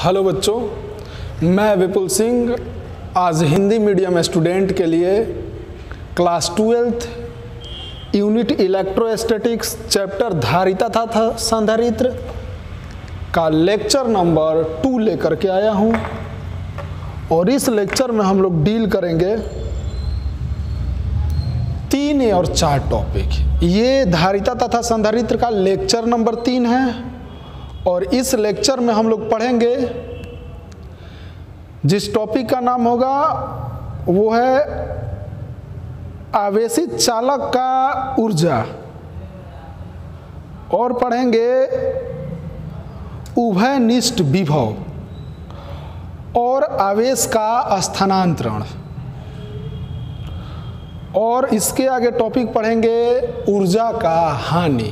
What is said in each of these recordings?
Hello बच्चों, मैं विपुल सिंह आज हिंदी मीडियम स्टूडेंट के लिए class 12th unit electrostatics chapter धारिता तथा संधारित्र का लेक्चर नंबर 2 लेकर के आया हूं। और इस लेक्चर में हम लोग डील करेंगे 3 और 4 टॉपिक। ये धारिता तथा संधारित्र का लेक्चर नंबर 3 है और इस लेक्चर में हम लोग पढ़ेंगे जिस टॉपिक का नाम होगा वो है आवेशित चालक का ऊर्जा, और पढ़ेंगे उभयनिष्ठ विभव और आवेश का स्थानांतरण, और इसके आगे टॉपिक पढ़ेंगे ऊर्जा का हानि।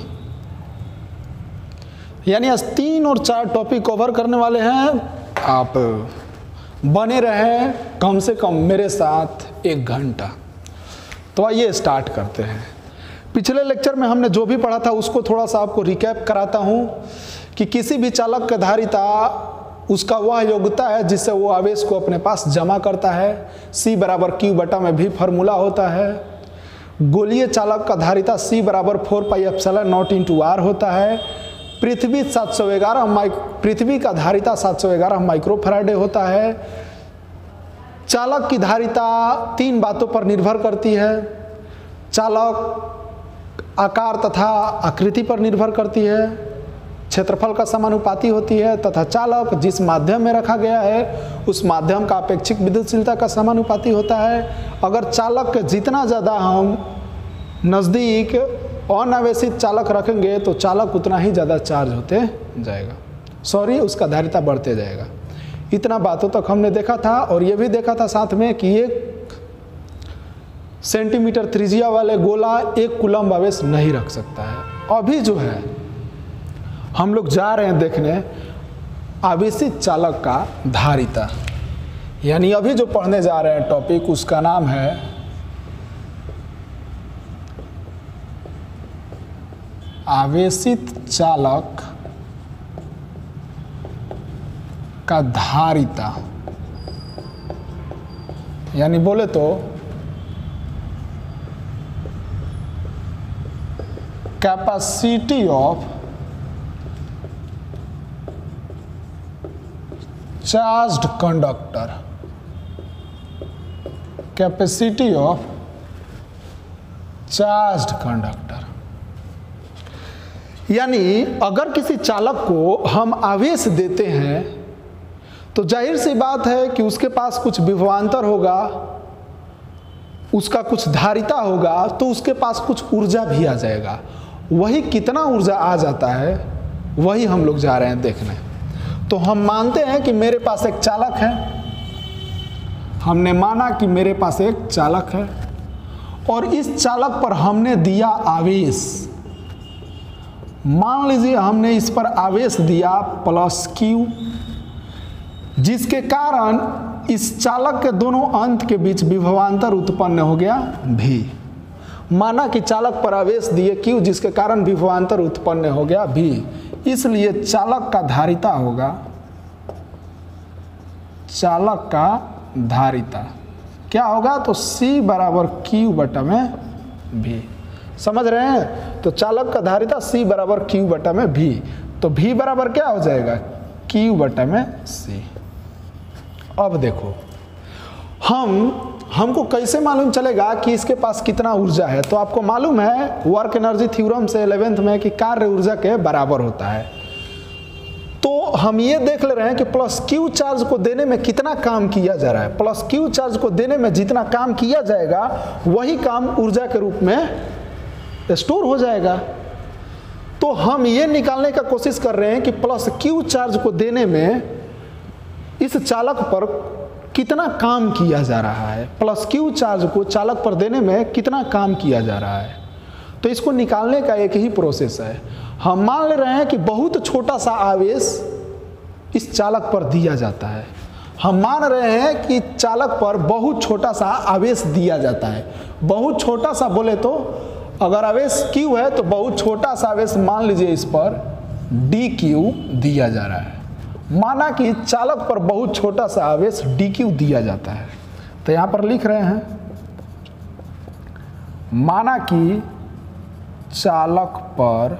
यानी आज 3 और 4 टॉपिक कवर करने वाले हैं। आप बने रहें कम से कम मेरे साथ 1 घंटा। तो आइए स्टार्ट करते हैं। पिछले लेक्चर में हमने जो भी पढ़ा था उसको थोड़ा सा आपको रिकैप कराता हूं कि किसी भी चालक का धारिता उसका वह योग्यता है जिससे वो आवेश को अपने पास जमा करता है। C = Q/V फार्मूला होता है। गोलीय चालक का धारिता C = 4πε0 × R होता है। पृथ्वी का धारिता 711 माइक्रोफैराडे होता है। चालक की धारिता 3 बातों पर निर्भर करती है। चालक आकार तथा आकृति पर निर्भर करती है, क्षेत्रफल का समानुपाती होती है, तथा चालक जिस माध्यम में रखा गया है उस माध्यम का अपेक्षिक विद्युतशीलता का समानुपाती होता है। अगर चालक के जितना ज़्यादा हम नज़दीक अनावेशित चालक रखेंगे तो चालक उतना ही ज़्यादा चार्ज होते जाएगा, उसका धारिता बढ़ते जाएगा। इतना बातों तक हमने देखा था। और ये भी देखा था साथ में कि 1 सेंटीमीटर त्रिज्या वाले गोला 1 कूलम्ब आवेश नहीं रख सकता है। अभी जो है हम लोग जा रहे हैं देखने आवेशित चालक का धारिता, यानी अभी जो पढ़ने जा रहे हैं टॉपिक उसका नाम है आवेशित चालक का धारिता, यानी बोले तो capacity of charged conductor, capacity of charged conductor. यानी अगर किसी चालक को हम आवेश देते हैं तो जाहिर सी बात है कि उसके पास कुछ विभवांतर होगा, उसका कुछ धारिता होगा, तो उसके पास कुछ ऊर्जा भी आ जाएगा। वही कितना ऊर्जा आ जाता है वही हम लोग जा रहे हैं देखने। तो हम मानते हैं कि मेरे पास एक चालक है, हमने माना कि मेरे पास एक चालक है और इस चालक पर हमने दिया आवेश। मान लीजिए हमने इस पर आवेश दिया +Q, जिसके कारण इस चालक के दोनों अंत के बीच विभवांतर उत्पन्न हो गया V। माना कि चालक पर आवेश दिए Q जिसके कारण विभवांतर उत्पन्न हो गया V, इसलिए चालक का धारिता होगा, चालक का धारिता क्या होगा तो C = Q/V। समझ रहे हैं? तो चालक का धारिता C = Q/V। तो V बराबर क्या हो जाएगा Q/C। अब देखो हमको कैसे मालूम चलेगा कि इसके पास कितना ऊर्जा है। तो आपको मालूम है वर्क एनर्जी थ्योरम से 11th में कि कार्य ऊर्जा के बराबर होता है। तो हम ये देख ले रहे हैं कि +Q चार्ज को देने में कितना काम किया जा रहा है। +Q चार्ज को देने में जितना काम किया जाएगा वही काम ऊर्जा के रूप में स्टोर हो जाएगा। तो हम ये निकालने का कोशिश कर रहे हैं कि +Q चार्ज को देने में इस चालक पर कितना काम किया जा रहा है, +Q चार्ज को चालक पर देने में कितना काम किया जा रहा है। तो इसको निकालने का एक ही प्रोसेस है। हम मान ले रहे हैं कि बहुत छोटा सा आवेश इस चालक पर दिया जाता है। हम मान रहे हैं कि चालक पर बहुत छोटा सा आवेश दिया जाता है। बहुत छोटा सा बोले तो अगर आवेश Q है तो बहुत छोटा सा आवेश मान लीजिए इस पर dQ दिया जा रहा है। माना कि चालक पर बहुत छोटा सा आवेश dq दिया जाता है, तो यहां पर लिख रहे हैं माना कि चालक पर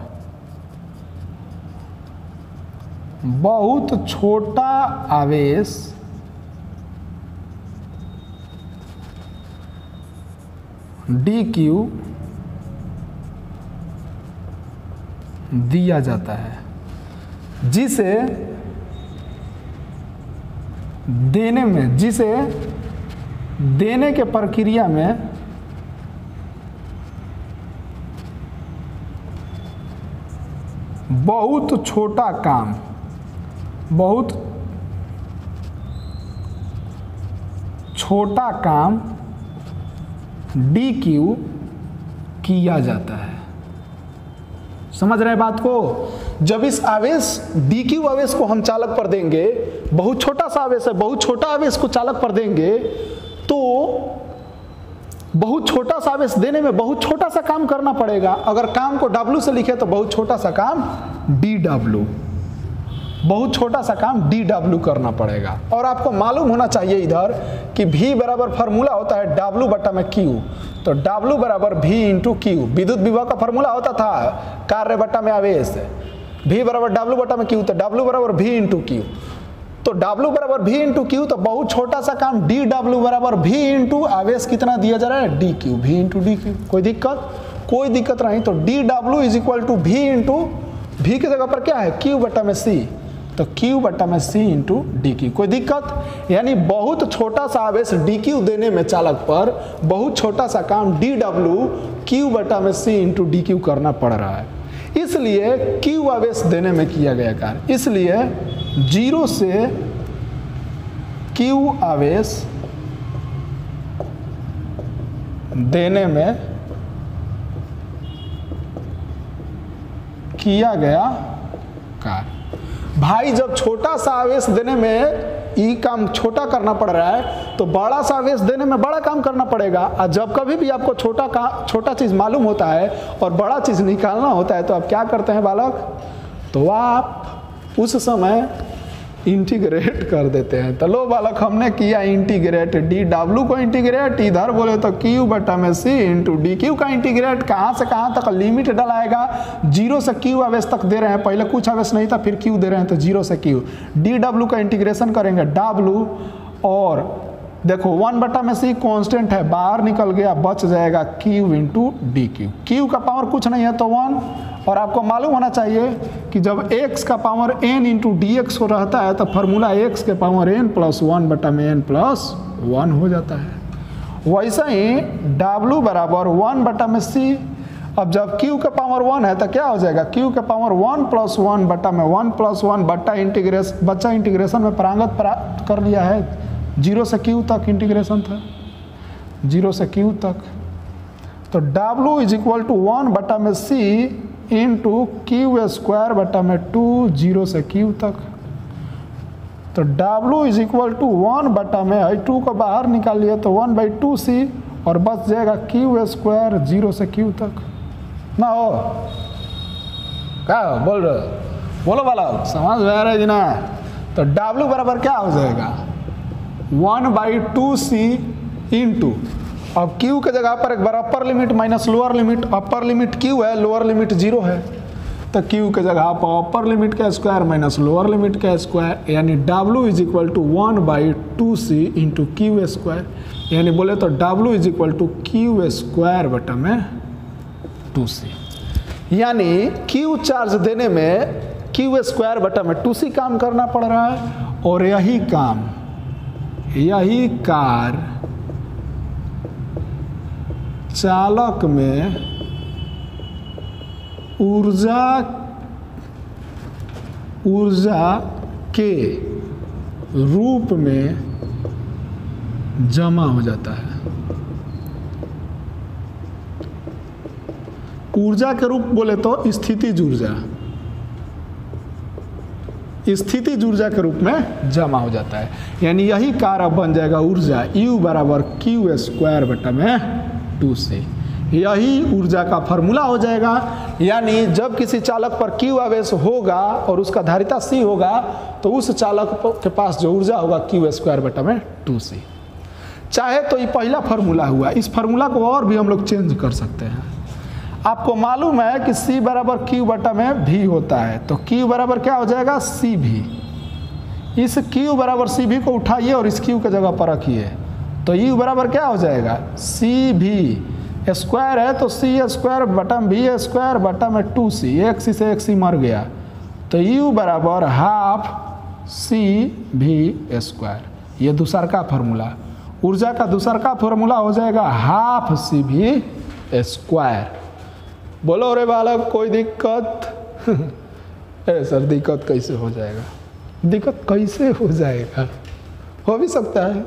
बहुत छोटा आवेश dq दिया जाता है, जिसे देने के प्रक्रिया में बहुत छोटा काम dq किया जाता है। समझ रहे हैं बात को? जब इस आवेश dq आवेश को हम चालक पर देंगे, बहुत छोटा सा आवेश है, बहुत छोटा आवेश को चालक पर देंगे, तो बहुत छोटा सा आवेश देने में बहुत छोटा सा काम करना पड़ेगा। अगर काम को w से लिखे तो बहुत छोटा सा काम dw, बहुत छोटा सा काम dw करना पड़ेगा। और आपको मालूम होना चाहिए इधर कि v बराबर फार्मूला होता है w बटा में q, तो w बराबर v इंटू q। विद्युत विभव का फार्मूला होता था कार्य बटा में आवेश, v बराबर w बटा में q, तो w बराबर v इंटू q। तो w बराबर v इंटू q, तो बहुत छोटा सा काम dw बराबर v इंटू आवेश कितना दिया जा रहा है dq, v इंटू dq। कोई दिक्कत नहीं। तो dw is equal to v into v की जगह पर क्या है q बटा में c, तो q बटा में c इंटू dq। कोई दिक्कत? यानी बहुत छोटा सा आवेश dq देने में चालक पर बहुत छोटा सा काम dw q बटा में c इंटू dq करना पड़ रहा है। इसलिए q आवेश देने में किया गया कार्य, इसलिए 0 से q आवेश देने में किया गया कार्य। भाई जब छोटा सा आवेश देने में ई काम छोटा करना पड़ रहा है, तो बड़ा सा आवेश देने में बड़ा काम करना पड़ेगा। और जब कभी भी आपको छोटा चीज मालूम होता है और बड़ा चीज निकालना होता है, तो आप क्या करते हैं बालक? तो आप उस समय इंटीग्रेट कर देते हैं। तो लो बालक, हमने किया इंटीग्रेट, dw को इंटीग्रेट, इधर बोले तो q बटा में c इंटू dq का इंटीग्रेट। कहाँ से कहाँ तक लिमिट डलाएगा? 0 से q आवेश तक दे रहे हैं, पहले कुछ आवेश नहीं था, फिर q दे रहे हैं, तो 0 से q। dw का इंटीग्रेशन करेंगे w, और देखो 1 बटा में c कांस्टेंट है, बाहर निकल गया, बच जाएगा q इंटू dq। q का पावर कुछ नहीं है तो 1। और आपको मालूम होना चाहिए कि जब x का पावर n इंटू dx हो रहता है, तो फार्मूला x के पावर n प्लस 1 बटा में n प्लस 1 हो जाता है। वैसा ही w बराबर 1 बटा में c। अब जब q का पावर 1 है तो क्या हो जाएगा? q का पावर 1 प्लस 1 बटा में 1 प्लस 1 बच्चा इंटीग्रेशन में प्रांगत प्राप्त कर लिया है। 0 से q तक इंटीग्रेशन था, 0 से q तक। तो w इज इक्वल टू 1 बटा में c इंटू क्यू स्क्वायर बटा में 2, 0 से q तक। तो w इज इक्वल टू 1 बटा में 2 को बाहर निकाल लिया तो 1/2c, और बच जाएगा q स्क्वायर 0 से q तक। ना हो क्या बोल रहे हो? बोलो वाला, समझ में आ रहा है जी ना? तो w बराबर क्या हो जाएगा? 1/2c इंटू, अब q के जगह पर एक बार upper limit minus lower limit, upper limit q है, लोअर लिमिट 0 है, तो q के जगह पर अपर लिमिट का स्क्वायर माइनस लोअर लिमिट का स्क्वायर, यानी w is equal to 1/2c into Q square. यानी बोले तो w is equal to Q square बटा में 2c। यानी q चार्ज देने में क्यू स्क्वायर बटा में 2c काम करना पड़ रहा है, और यही कार्य चालक में ऊर्जा के रूप में जमा हो जाता है। ऊर्जा के रूप बोले तो स्थितिज ऊर्जा, स्थितिज ऊर्जा के रूप में जमा हो जाता है। यानी यही कार्य बन जाएगा ऊर्जा U बराबर क्यू स्क्वायर बटा में 2c। यही ऊर्जा का फॉर्मूला हो जाएगा। यानी जब किसी चालक पर Q आवेश होगा और उसका धारिता C होगा तो उस चालक के पास जो ऊर्जा होगा Q²/2C। चाहे तो ये पहला फार्मूला हुआ, इस फार्मूला को और भी हम लोग चेंज कर सकते हैं। आपको मालूम है कि C बराबर Q/V होता है, तो Q बराबर क्या हो जाएगा CV। इस Q बराबर CV को उठाइए और इस Q के जगह पर रखिए, तो U बराबर क्या हो जाएगा CV। स्क्वायर है तो C²/V²/2C, एक सी से एक सी मर गया, तो U बराबर ½ CV²। ये दूसरा का फार्मूला, ऊर्जा का दूसरा का फार्मूला हो जाएगा ½ CV²। बोलो रे बालक कोई दिक्कत? सर दिक्कत कैसे हो जाएगा? दिक्कत कैसे हो जाएगा? हो भी सकता है।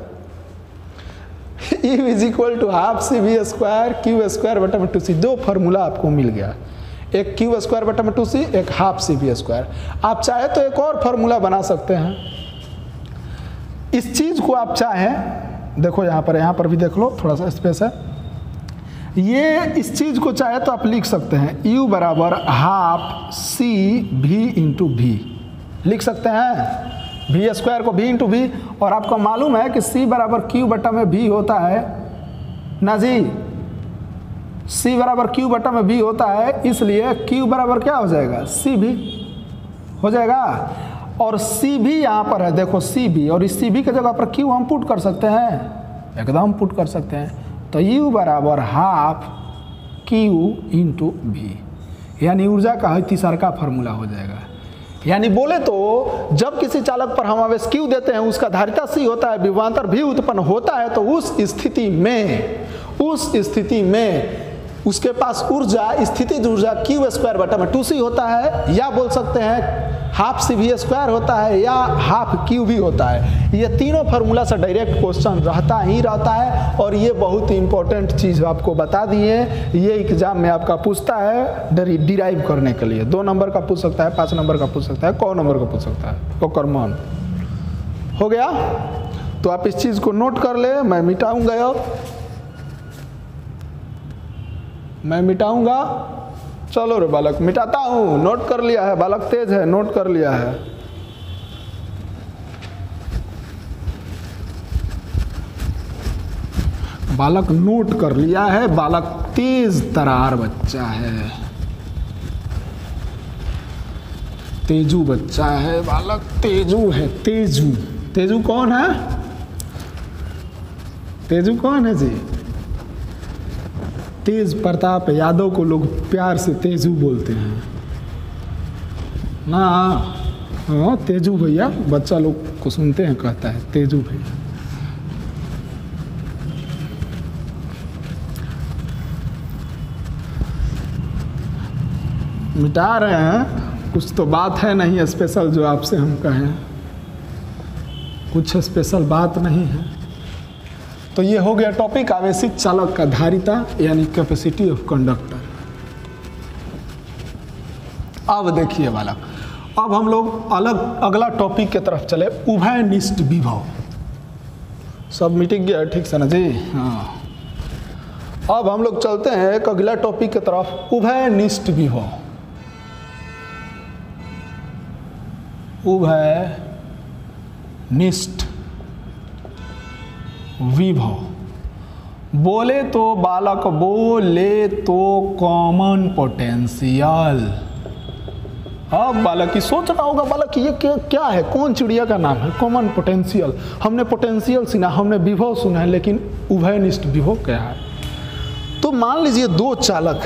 U = ½ CV², Q²/2C। दो फार्मूला आपको मिल गया, एक Q²/2C, एक ½ CV²। आप चाहे तो एक और फार्मूला बना सकते हैं। इस चीज को आप चाहें, देखो यहाँ पर भी देख लो, थोड़ा सा स्पेस है। ये इस चीज को चाहे तो आप लिख सकते हैं U बराबर ½ CV/V लिख सकते हैं। V² को V/V, और आपको मालूम है कि C बराबर Q/V होता है ना जी। C बराबर Q/V होता है, इसलिए Q बराबर क्या हो जाएगा CV हो जाएगा। और CV यहाँ पर है, देखो CV, और इस CV के जगह पर Q हम पुट कर सकते हैं, एकदम पुट कर सकते हैं। तो U बराबर ½ Q/V, यानी ऊर्जा का है तीसरा का फार्मूला हो जाएगा। यानी बोले तो जब किसी चालक पर हम आवेश Q देते हैं, उसका धारिता C होता है, विभवांतर V उत्पन्न होता है, तो उस स्थिति में उसके पास ऊर्जा, स्थितिज ऊर्जा Q²/2C होता है, या बोल सकते हैं ½ CV² होता है, या ½ QV होता है। ये तीनों फार्मूला से डायरेक्ट क्वेश्चन रहता है, और ये बहुत इंपॉर्टेंट चीज़ आपको बता दिए। ये एग्जाम में आपका पूछता है डिराइव करने के लिए। 2 नंबर का पूछ सकता है, 5 नंबर का पूछ सकता है, कौ नंबर का पूछ सकता है, तो कर्मन हो गया। तो आप इस चीज़ को नोट कर ले, मैं मिटाऊंगा। अब मैं मिटाऊंगा, चलो रे बालक मिटाता हूं। नोट कर लिया है, बालक तेज है, नोट कर लिया है। बालक नोट कर लिया है, बालक तेज तरार बच्चा है, तेजू बच्चा है, बालक तेजू है। तेजू, तेजू कौन है? तेजू कौन है जी? तेज प्रताप यादव को लोग प्यार से तेजू बोलते हैं ना। हाँ तेजू भैया, बच्चा लोग को सुनते हैं कहता है तेजू भैया। मिटा रहे हैं, कुछ तो बात है नहीं स्पेशल जो आपसे हम कहें, कुछ स्पेशल बात नहीं है। तो ये हो गया टॉपिक आवेशित चालक का धारिता यानी कैपेसिटी ऑफ कंडक्टर। अब देखिए बालक, अब हम लोग अगला टॉपिक की तरफ चले, उभयनिष्ठ विभव। सब मिट गया ठीक से ना जी? हाँ। अब हम लोग चलते हैं एक अगला टॉपिक की तरफ, उभयनिष्ठ विभव। उभयनिष्ठ विभव बोले तो बालक, बोले तो कॉमन पोटेंशियल। अब बालक की सोच रहा होगा, बालक ये क्या है, कौन चिड़िया का नाम है कॉमन पोटेंशियल? हमने पोटेंशियल सुना, हमने विभव सुना है, लेकिन उभयनिष्ठ विभव क्या है? तो मान लीजिए दो चालक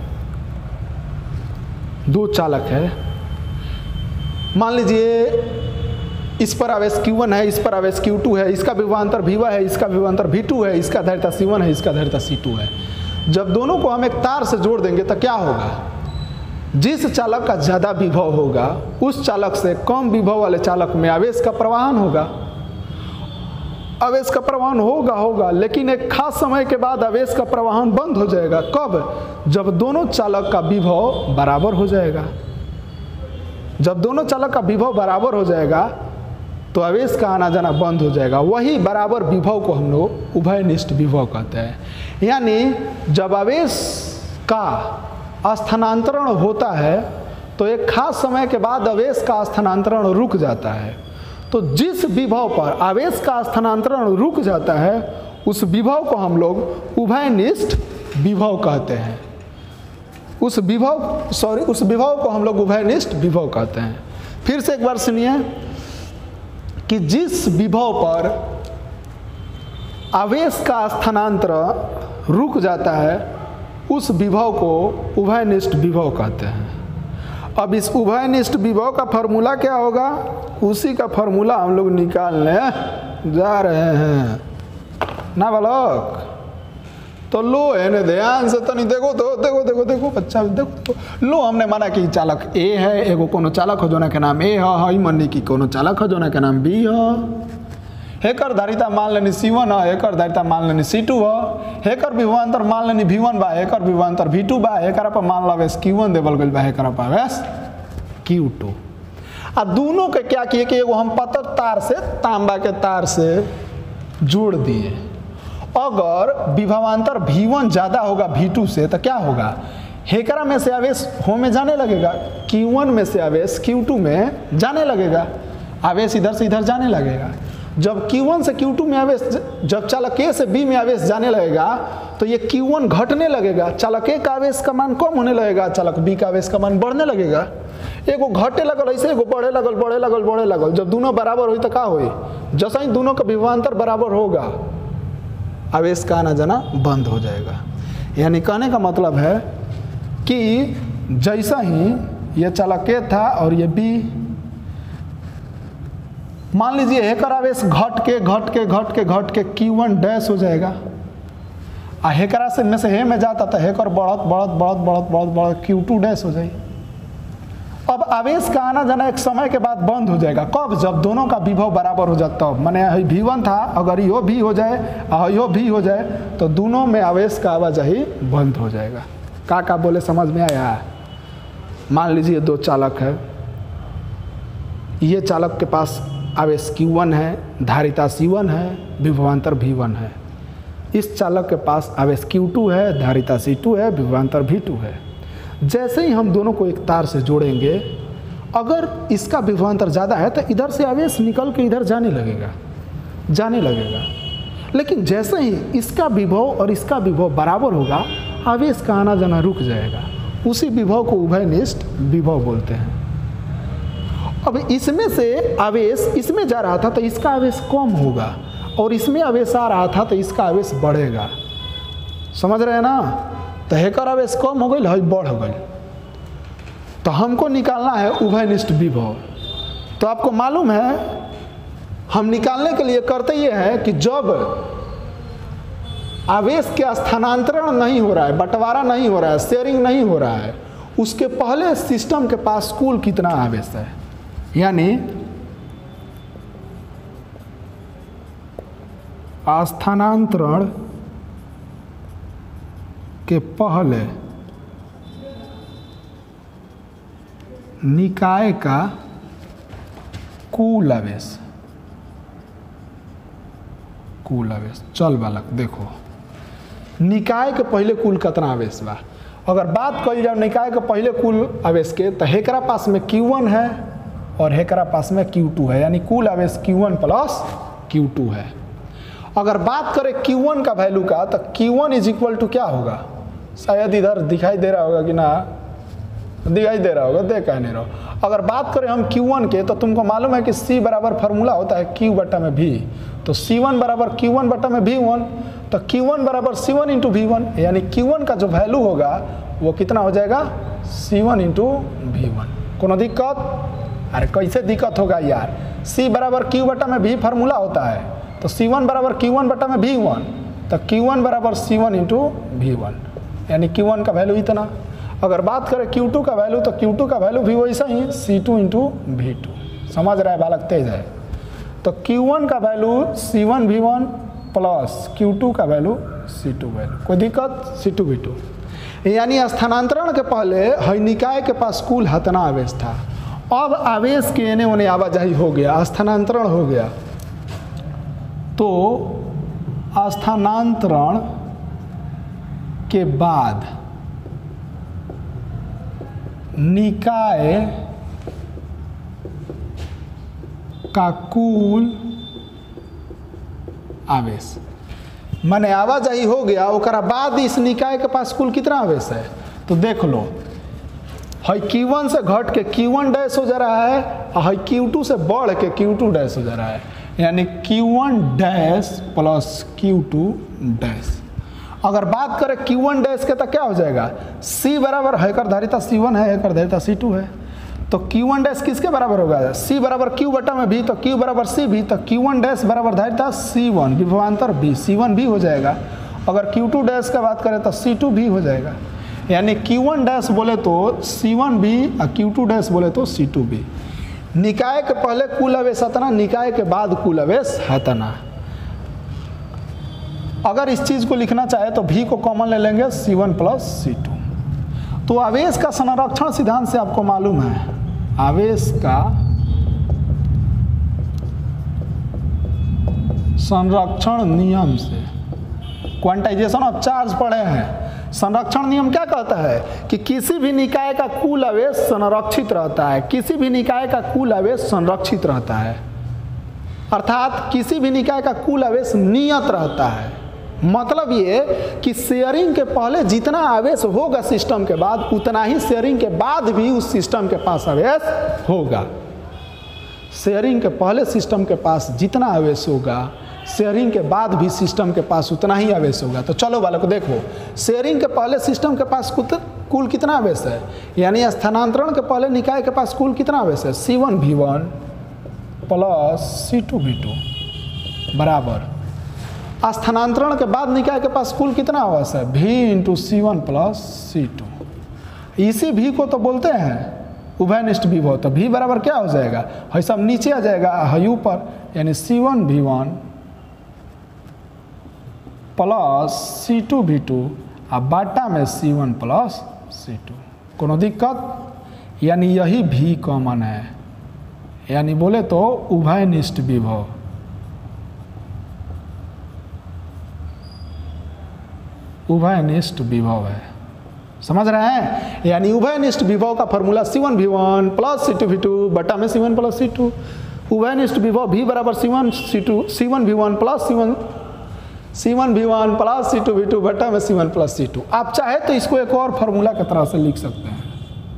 है, मान लीजिए इस पर आवेश Q1 है, इस पर आवेश Q2 है, इसका विभवांतर V1 है, इसका विभवांतर V2 है, इसका धारिता C1 है, इसका धारिता C2 है। जब दोनों को हम एक तार से जोड़ देंगे तो क्या होगा? जिस चालक का ज़्यादा विभव होगा उस चालक से कम विभव वाले चालक में आवेश का प्रवाहन होगा। आवेश का प्रवाहन होगा, लेकिन एक खास समय के बाद आवेश का प्रवाहन बंद हो जाएगा। कब? जब दोनों चालक का विभव बराबर हो जाएगा। जब दोनों चालक का विभव बराबर हो जाएगा तो आवेश का आना जाना बंद हो जाएगा। वही बराबर विभव को हम लोग उभयनिष्ठ विभव कहते हैं। यानी जब आवेश का स्थानांतरण होता है तो एक खास समय के बाद आवेश का स्थानांतरण रुक जाता है। तो जिस विभव पर आवेश का स्थानांतरण रुक जाता है उस विभव को हम लोग उभयनिष्ठ विभव कहते हैं। उस विभव को हम लोग उभयनिष्ठ विभव कहते हैं। फिर से एक बार सुनिए कि जिस विभव पर आवेश का स्थानांतरण रुक जाता है उस विभव को उभयनिष्ठ विभव कहते हैं। अब इस उभयनिष्ठ विभव का फॉर्मूला क्या होगा, उसी का फॉर्मूला हम लोग निकालने जा रहे हैं ना बालक। तो लो है ध्यान से तनी देखो तो देखो बच्चा देखो। लो हमने माना कि चालक ए है, एगो कोनो चालक हो जोना के नाम ए है, मन्नी की कोनो चालक हो जोना के नाम बी है। हेकर धारिता मान लेनी C1 है, हेकर धारिता मान लेनी C2 है, हेकर विभवांतर मान लेनी V1 बा, हेकर विभवांतर V2 बा, हेकर पर मान लावेस Q1 देवल गइल बा, हेकर पर आवेस Q2। आ दोनों के क्या किए कि एगो हम पतल तार से तांबा के तार से जोड़ दिए। अगर विभवांतर V1 ज़्यादा होगा V2 से तो क्या होगा, हेकरा में से आवेश हो में जाने लगेगा, Q1 में से आवेश Q2 में जाने लगेगा, आवेश इधर से इधर जाने लगेगा। जब Q1 से Q2 में आवेश, जब चालक A से B में आवेश जाने लगेगा तो ये Q1 घटने लगेगा, चालक A का आवेश का मान कम होने लगेगा, चालक B का आवेश का मान बढ़ने लगेगा। एगो घटे लगल ऐसे, एगो बढ़े लगल। जब दोनों बराबर हुई तो क्या हुई, जैसा ही दोनों का विभवांतर बराबर होगा आवेश का आना जाना बंद हो जाएगा। यानी कहने का मतलब है कि जैसा ही ये चालक A था और ये B, मान लीजिए हेकर आवेश घट के Q1 डैश हो जाएगा। आ हेकरा से में से हे में जाता था हेकर बढ़त Q2 डैश हो जाएगी। अब आवेश का आना जाना एक समय के बाद बंद हो जाएगा। कब, जब दोनों का विभव बराबर हो जाता है। माने V1 था, अगर यो भी हो जाए यो भी हो जाए तो दोनों में आवेश का आवाजाही बंद हो जाएगा। का बोले समझ में आया। मान लीजिए दो चालक है, ये चालक के पास आवेश Q1 है, धारिता C1 है, विभवांतर V1 है। इस चालक के पास आवेश Q2 है, धारिता C2 है, विभवांतर V2 है। जैसे ही हम दोनों को एक तार से जोड़ेंगे, अगर इसका विभवांतर ज़्यादा है तो इधर से आवेश निकल के इधर जाने लगेगा। लेकिन जैसे ही इसका विभव और इसका विभव बराबर होगा आवेश का आना जाना रुक जाएगा। उसी विभव को उभयनिष्ठ विभव बोलते हैं। अब इसमें से आवेश इसमें जा रहा था तो इसका आवेश कम होगा, और इसमें आवेश आ रहा था तो इसका आवेश बढ़ेगा। समझ रहे हैं ना। तो हेकर आवेश कम हो गई, बढ़ गई। तो हमको निकालना है उभयनिष्ठ विभव। तो आपको मालूम है हम निकालने के लिए करते ये है कि जब आवेश के स्थानांतरण नहीं हो रहा है, बंटवारा नहीं हो रहा है, शेयरिंग नहीं हो रहा है, उसके पहले सिस्टम के पास कुल कितना आवेश है। यानी स्थानांतरण के पहले निकाय का कुल आवेश। चल बालक देखो, निकाय के पहले कुल कितना आवेश बा। अगर बात करी जाए निकाय के पहले कुल आवेश के, तो हेकरा पास में Q1 है और हेकरा पास में Q2 है, यानी कुल आवेश Q1 प्लस Q2 है। अगर बात करें Q1 का वैल्यू का, तो Q1 इज इक्वल टू क्या होगा, शायद इधर दिखाई दे रहा होगा कि ना, दिखाई दे रहा होगा, देख नहीं रहा। अगर बात करें हम Q1 के, तो तुमको मालूम है कि C बराबर फार्मूला होता है Q बटा में V। तो C1 बराबर Q1 बटा में V1, तो Q1 बराबर C1 इंटू V1, यानी Q1 का जो वैल्यू होगा वो कितना हो जाएगा, C1 इंटू V1। कोनो दिक्कत? अरे कैसे दिक्कत होगा यार। C बराबर Q बटा में V फार्मूला होता है, तो C1 बराबर Q1 बटा में V1, तो Q1 बराबर C1 इंटू V1, यानी Q1 का वैल्यू इतना। अगर बात करें Q2 का वैल्यू, तो Q2 का वैल्यू भी वैसा ही C2 इंटू V2। समझ रहा है बालक, तेज है। तो Q1 का value C1 V1 plus Q2 का वैल्यू C2 वैल्यू। कोई दिक्कत? C2 V2। यानी स्थानांतरण के पहले निकाय के पास कुल हतना आवेश था, अब आवेश के एने ओने आवाजाही हो गया, स्थानांतरण हो गया, तो स्थानांतरण के बाद निकाय का कुल आवेश, माने आवाजाही हो गया, ओकरा बाद इस निकाय के पास कुल कितना आवेश है। तो देख लो, है Q1 से घट के Q1 डैश हो जा रहा है, और है Q2 से बढ़ के Q2 डैश हो जा रहा है, यानी Q1 dash plus Q2 dash. अगर बात करें Q1 डैश के तो क्या हो जाएगा, C बराबर है कर धारिता C1 है, कर धारिता C2 है, तो Q1 डैश किसके बराबर होगा, C बराबर Q बटा में भी, तो Q बराबर C भी, तो Q1 डैश बराबर धारिता C1 विभवांतर B, C1 भी हो जाएगा। अगर Q2 डैश का बात करें तो C2 भी हो जाएगा, यानी Q1 डैश बोले तो C1 भी और Q2 डैश बोले तो C2 भी। निकाय के पहले कुल आवेश हतना, निकाय के बाद कुल आवेश हतना। अगर इस चीज को लिखना चाहे तो V को कॉमन ले लेंगे, C1 प्लस C2। तो आवेश का संरक्षण सिद्धांत से आपको मालूम है, आवेश का संरक्षण नियम से, क्वांटाइजेशन ऑफ चार्ज पढ़े हैं। संरक्षण नियम क्या कहता है कि किसी भी निकाय का कुल आवेश संरक्षित रहता है, किसी भी निकाय का कुल आवेश संरक्षित रहता है, अर्थात किसी भी निकाय का कुल आवेश नियत रहता है। मतलब ये कि शेयरिंग के पहले जितना आवेश होगा सिस्टम के बाद, उतना ही शेयरिंग के बाद भी उस सिस्टम के पास आवेश होगा। शेयरिंग के पहले सिस्टम के पास जितना आवेश होगा, शेयरिंग के बाद भी सिस्टम के पास उतना ही आवेश होगा। तो चलो बालक देखो, शेयरिंग के पहले सिस्टम के पास कुल कितना आवेश है, यानी स्थानांतरण के पहले निकाय के पास कुल कितना आवेश है, C1 V1 plus C2 V2 बराबर स्थानांतरण के बाद निकाय के पास कुल कितना आवेश है, V into C1 plus C2। इसी V को तो बोलते हैं उभयनिष्ठ विभव। तो V बराबर क्या हो जाएगा, है सब नीचे आ जाएगा, है ऊपर, यानी C1 V1 plus C2 V2 और बाटा में C1 प्लस C2। कोनो दिक्कत, यानी यही V कॉमन है, यानी बोले तो उभयनिष्ठ विभव। उभयनिष्ठ विभव है, समझ रहे हैं। यानी उभयनिष्ठ विभव का formula C1 V1 plus C2 V2 बटा में C1 प्लस C2। उभयनिष्ठ विभव V बराबर C1 V1 plus C1 V1 plus C2 V2 बटा में C1 प्लस C2। आप चाहे तो इसको एक और फॉर्मूला की तरह से लिख सकते हैं।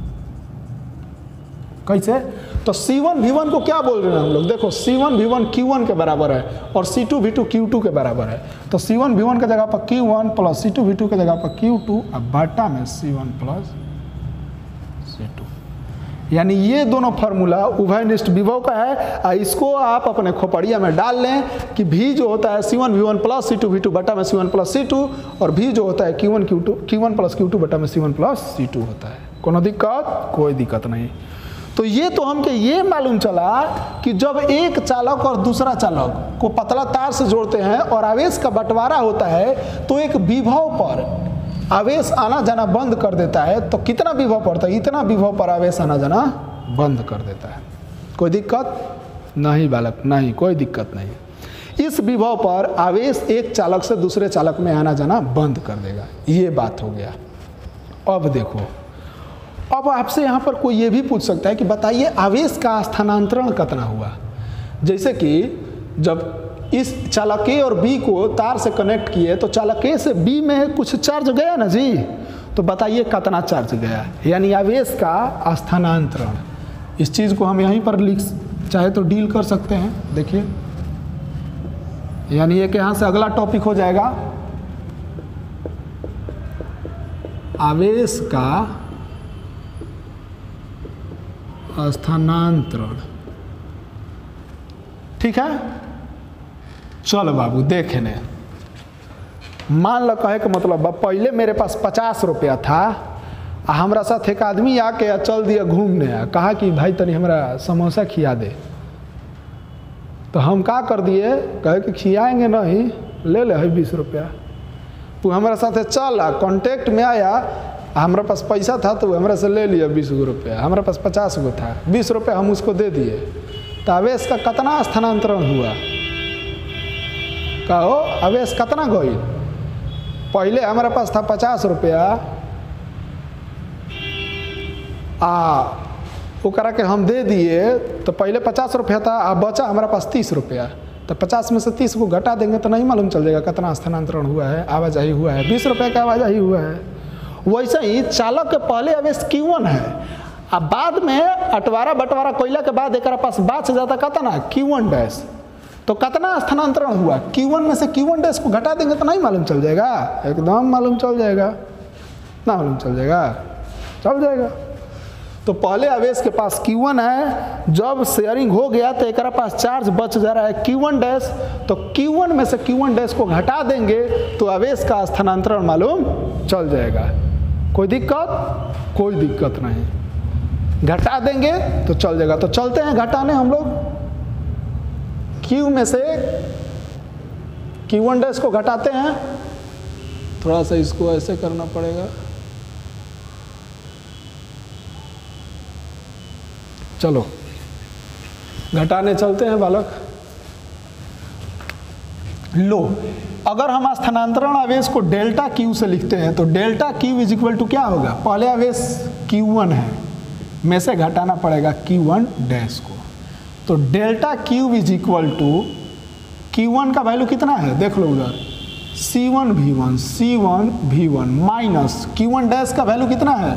कैसे, तो C1 V1 को क्या बोल रहे हैं हम लोग, देखो C1 V1 Q1 के बराबर है और C2 V2 Q2 के बराबर है। तो C1 V1 की जगह पर Q1 प्लस C2 V2 की जगह पर Q2 और बटा में C1 प्लस C2। यानी ये दोनों फार्मूला उभयनिष्ठ विभव का है। इसको आप अपने खोपड़िया में डाल लें कि V जो होता है C1 V1 plus C2 V2 बटा में C1 प्लस C2, और V जो होता है Q1 प्लस Q2 बटा में C1 प्लस C2 होता है। कोनो दिक्कत, कोई दिक्कत नहीं। तो ये तो हमके ये मालूम चला कि जब एक चालक और दूसरा चालक को पतला तार से जोड़ते हैं और आवेश का बंटवारा होता है, तो एक विभव पर आवेश आना जाना बंद कर देता है। तो कितना विभव पड़ता है, इतना विभव पर आवेश आना जाना बंद कर देता है। कोई दिक्कत नहीं बालक, नहीं कोई दिक्कत नहीं। इस विभव पर आवेश एक चालक से दूसरे चालक में आना जाना बंद कर देगा। ये बात हो गया। अब देखो, अब आपसे यहाँ पर कोई ये भी पूछ सकता है कि बताइए आवेश का स्थानांतरण कितना हुआ। जैसे कि जब इस चालक A और B को तार से कनेक्ट किए तो चालक A से B में कुछ चार्ज गया ना जी, तो बताइए कितना चार्ज गया, यानी आवेश का स्थानांतरण। इस चीज़ को हम यहीं पर लिख चाहे तो डील कर सकते हैं। देखिए, यानी एक यहाँ से अगला टॉपिक हो जाएगा आवेश का स्थानांतरण। ठीक है, चलो बाबू देखे ने, मान लो कहे का मतलब पहले मेरे पास 50 रुपया था, हमारा साथ एक आदमी आके चल दिया घूमने, कहा कि भाई तनी हमारा समोसा खिया दे। तो हम क्या कर दिए, कहे कि खियाएंगे नहीं, ले ले है 20 रुपया। वो हमारे साथ चला, कांटेक्ट में आया, हमारे पास पैसा था तो हमारे से ले लिया 20 रुपया, हमारे पास 50 गो था, 20 रुपया हम उसको दे दिए, तो आवेश का कितना स्थानांतरण हुआ? कहो आवेश कितना गई? पहले हमारे पास था 50 रुपया, वो करा के हम दे दिए, तो पहले 50 रुपया था, अब बचा हमारे पास 30 रुपया, तो 50 में से 30 को घटा देंगे तो नहीं मालूम चल जाएगा कितना स्थानांतरण हुआ है, आवाजाही हुआ है, 20 रुपये का आवाजाही हुआ है। वैसे ही चालक के पहले आवेश Q1 है, अब बाद में अटवारा बंटवारा कोयला के बाद एक पास बाच जाता कितना Q1 डैश, तो कितना स्थानांतरण हुआ? Q1 में से Q1 डैश को घटा देंगे तो नहीं मालूम चल जाएगा? एकदम मालूम चल जाएगा, ना मालूम चल जाएगा? चल जाएगा। तो पहले आवेश के पास Q1 है, जब शेयरिंग हो गया तो एक पास चार्ज बच जा रहा है Q1 डैश, तो Q1 में से Q1 डैश को घटा देंगे तो आवेश का स्थानांतरण मालूम चल जाएगा। कोई दिक्कत? कोई दिक्कत नहीं, घटा देंगे तो चल जाएगा। तो चलते हैं घटाने हम लोग, Q में से Q1 डैश को घटाते हैं, थोड़ा सा इसको ऐसे करना पड़ेगा। चलो घटाने चलते हैं बालक। लो, अगर हम स्थानांतरण आवेश को डेल्टा Q से लिखते हैं तो delta Q is equal to क्या होगा? पहले आवेश Q1 है, में से घटाना पड़ेगा Q1 डैश को, तो delta Q is equal to Q1 का वैल्यू कितना है देख लो उधर, C1V1 माइनस Q1 डैश का वैल्यू कितना है?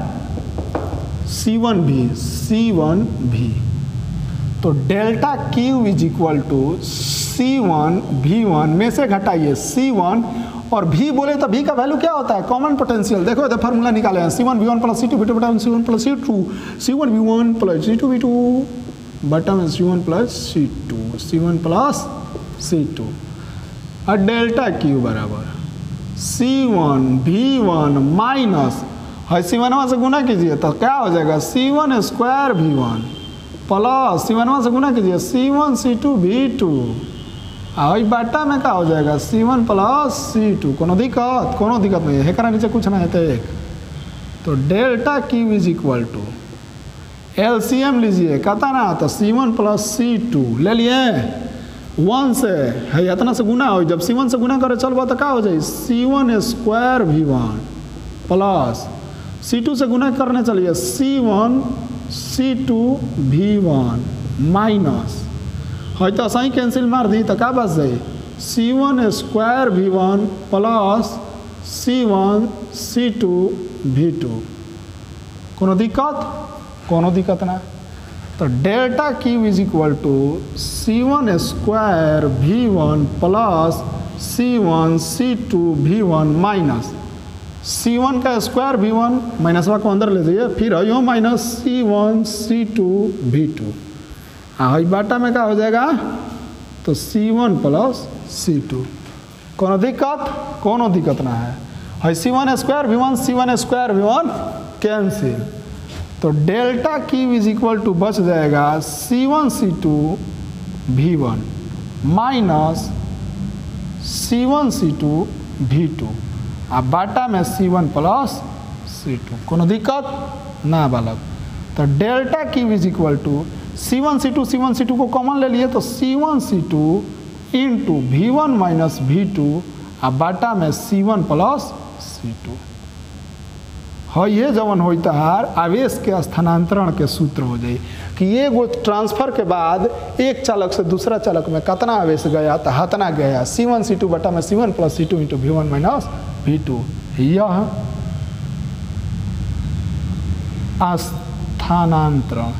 C1V, तो delta Q is equal to C1V1 में से घटाइए C1 और V बोले तो V का वैल्यू क्या होता है? Common potential. देखो इधर फार्मूला निकाले हैं, C1V1 प्लस C2 बटा C1 plus C2, C1V1 plus C2V2 बटा में C1 plus C2, C1 plus C2 और डेल्टा Q बराबर C1V1 माइनस है C1 से गुना कीजिए तो क्या हो जाएगा? C1 square V1 plus C1 से गुना कीजिए C1 C2 V2 और बाटा में क्या हो जाएगा? C1 plus C2। कोनो दिक्कत? कोनो दिक्कत नहीं है, हेकरा नीचे कुछ नहीं है तो एक, तो delta Q is equal to LCM लीजिए कितना? तो C1 प्लस C2 ले लिए 1 से है इतना से गुना हो, जब C1 से गुना करे चलबो तो क्या हो जाए? C1 square V1 plus C2 से गुना करने चलिए C1 C2 V1 माइनस है तो सही कैंसिल मार दी तो क्या बच जाए? C1 square V1 plus C1 C2 V2। कोनो दिक्कत? कोनो दिक्कत ना। तो delta Q is equal to C1 square V1 plus C1 C2 V1 minus C1 का स्क्वायर V1 माइनस को अंदर ले जाइए, फिर है माइनस C1 C2 V2 बाटा में क्या हो जाएगा? तो C1 प्लस C2। कोनो दिक्कत? कोनो दिक्कत ना है C1 स्क्वायर V1 कैंसिल, तो delta Q is equal to बच जाएगा C1 C2 V1 minus C1 C2 V2 अब बाटा में C1 प्लस C2। कोनो दिक्कत ना बालक? तो delta Q is equal to C1 C2 को कॉमन ले लिए तो C1 C2 into V1 minus V2 अब बाटा में C1 प्लस C2 है। ये जवन होता है आवेश के स्थानांतरण के सूत्र हो जाए कि ये वो ट्रांसफर के बाद एक चालक से दूसरा चालक में कितना आवेश गया तो हतना गया C1 C2 बटा में C1 plus C2 into V1 minus V2। यह स्थानांतरण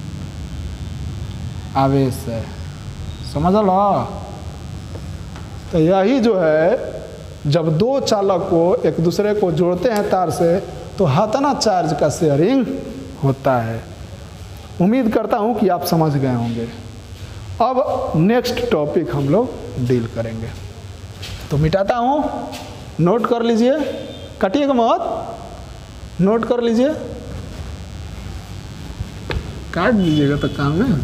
आवेश है, समझ लो। तो यही जो है जब दो चालक को एक दूसरे को जोड़ते हैं तार से तो हतना चार्ज का शेयरिंग होता है। उम्मीद करता हूं कि आप समझ गए होंगे। अब नेक्स्ट टॉपिक हम लोग डील करेंगे, तो मिटाता हूं, नोट कर लीजिए, कटिएगा मत, नोट कर लीजिए, काट लीजिएगा तो काम है।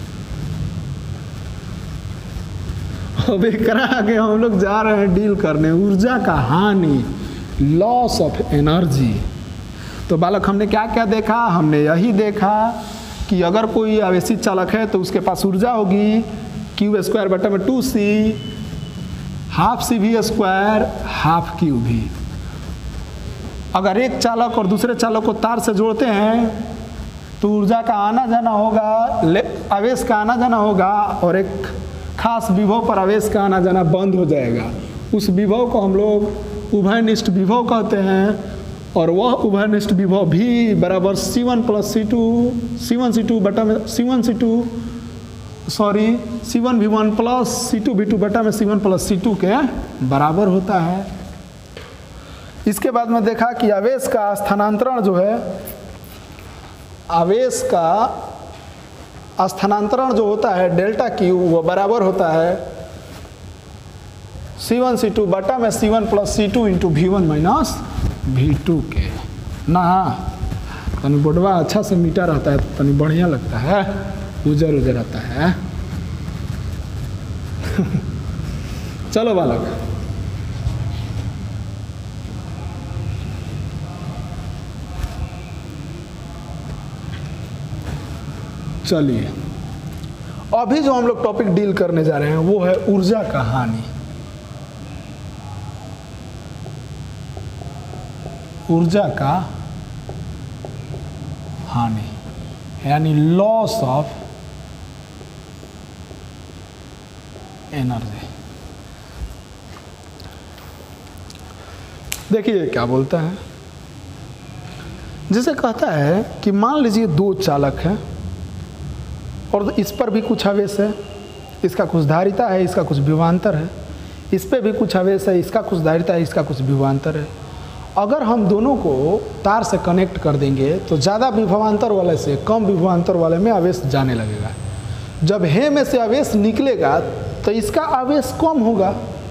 अब एकरा आगे हम लोग जा रहे हैं डील करने ऊर्जा का हानि, लॉस ऑफ एनर्जी। तो बालक हमने क्या क्या देखा? हमने यही देखा कि अगर कोई आवेशित चालक है तो उसके पास ऊर्जा होगी Q² बटा में 2C, half CV² half QV। अगर एक चालक और दूसरे चालक को तार से जोड़ते हैं तो ऊर्जा का आना जाना होगा, आवेश का आना जाना होगा, और एक खास विभव पर आवेश का आना जाना बंद हो जाएगा। उस विभव को हम लोग उभयनिष्ठ विभव कहते हैं, और वह उभयनिष्ठ विभव भी बराबर C1 प्लस C2 बटा में C1V1 प्लस C2V2 बटा में C1 प्लस C2 के बराबर होता है। इसके बाद में देखा कि आवेश का स्थानांतरण जो है, आवेश का स्थानांतरण जो होता है डेल्टा Q, वो बराबर होता है C1 C2 बटा में C1 plus C2 into V1 minus V2 के ना। तनी बोर्डवा अच्छा से मीठा रहता है तो तनी बढ़िया लगता है, उजर उजर रहता है। चलो बालक, चलिए अभी जो हम लोग टॉपिक डील करने जा रहे हैं वो है ऊर्जा का हानि। ऊर्जा का हानि यानी लॉस ऑफ एनर्जी। देखिए क्या बोलता है, जैसे कहता है कि मान लीजिए दो चालक हैं और इस पर भी कुछ आवेश है, इसका कुछ धारिता है, इसका कुछ विभवांतर है, इस पे भी कुछ आवेश है, इसका कुछ धारिता है, इसका कुछ विभवांतर है। अगर हम दोनों को तार से कनेक्ट कर देंगे तो ज़्यादा विभवांतर वाले से कम विभवांतर वाले में आवेश जाने लगेगा। जब हे में से आवेश निकलेगा तो इसका आवेश कम होगा,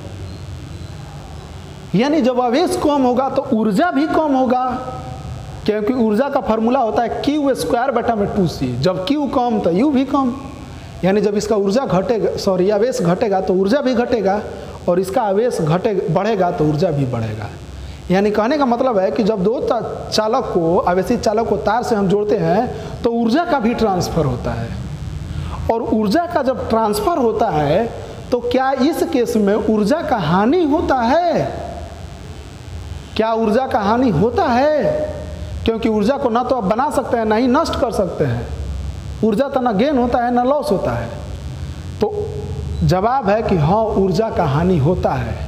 यानी जब आवेश कम होगा तो ऊर्जा भी कम होगा, क्योंकि ऊर्जा का फार्मूला होता है Q² बटा में 2C। जब Q कम तो U भी कम, यानी जब इसका ऊर्जा घटेगा, आवेश घटेगा तो ऊर्जा भी घटेगा, और इसका आवेश बढ़ेगा तो ऊर्जा भी बढ़ेगा। यानी कहने का मतलब है कि जब दो चालक को, आवेशित चालक को तार से हम जोड़ते हैं तो ऊर्जा का भी ट्रांसफर होता है, और ऊर्जा का जब ट्रांसफर होता है तो क्या इस केस में ऊर्जा का हानि होता है? क्या ऊर्जा का हानि होता है? क्योंकि ऊर्जा को ना तो आप बना सकते हैं ना ही नष्ट कर सकते हैं। ऊर्जा तो ना गेन होता है ना लॉस होता है। तो जवाब है कि हाँ, ऊर्जा का हानि होता है।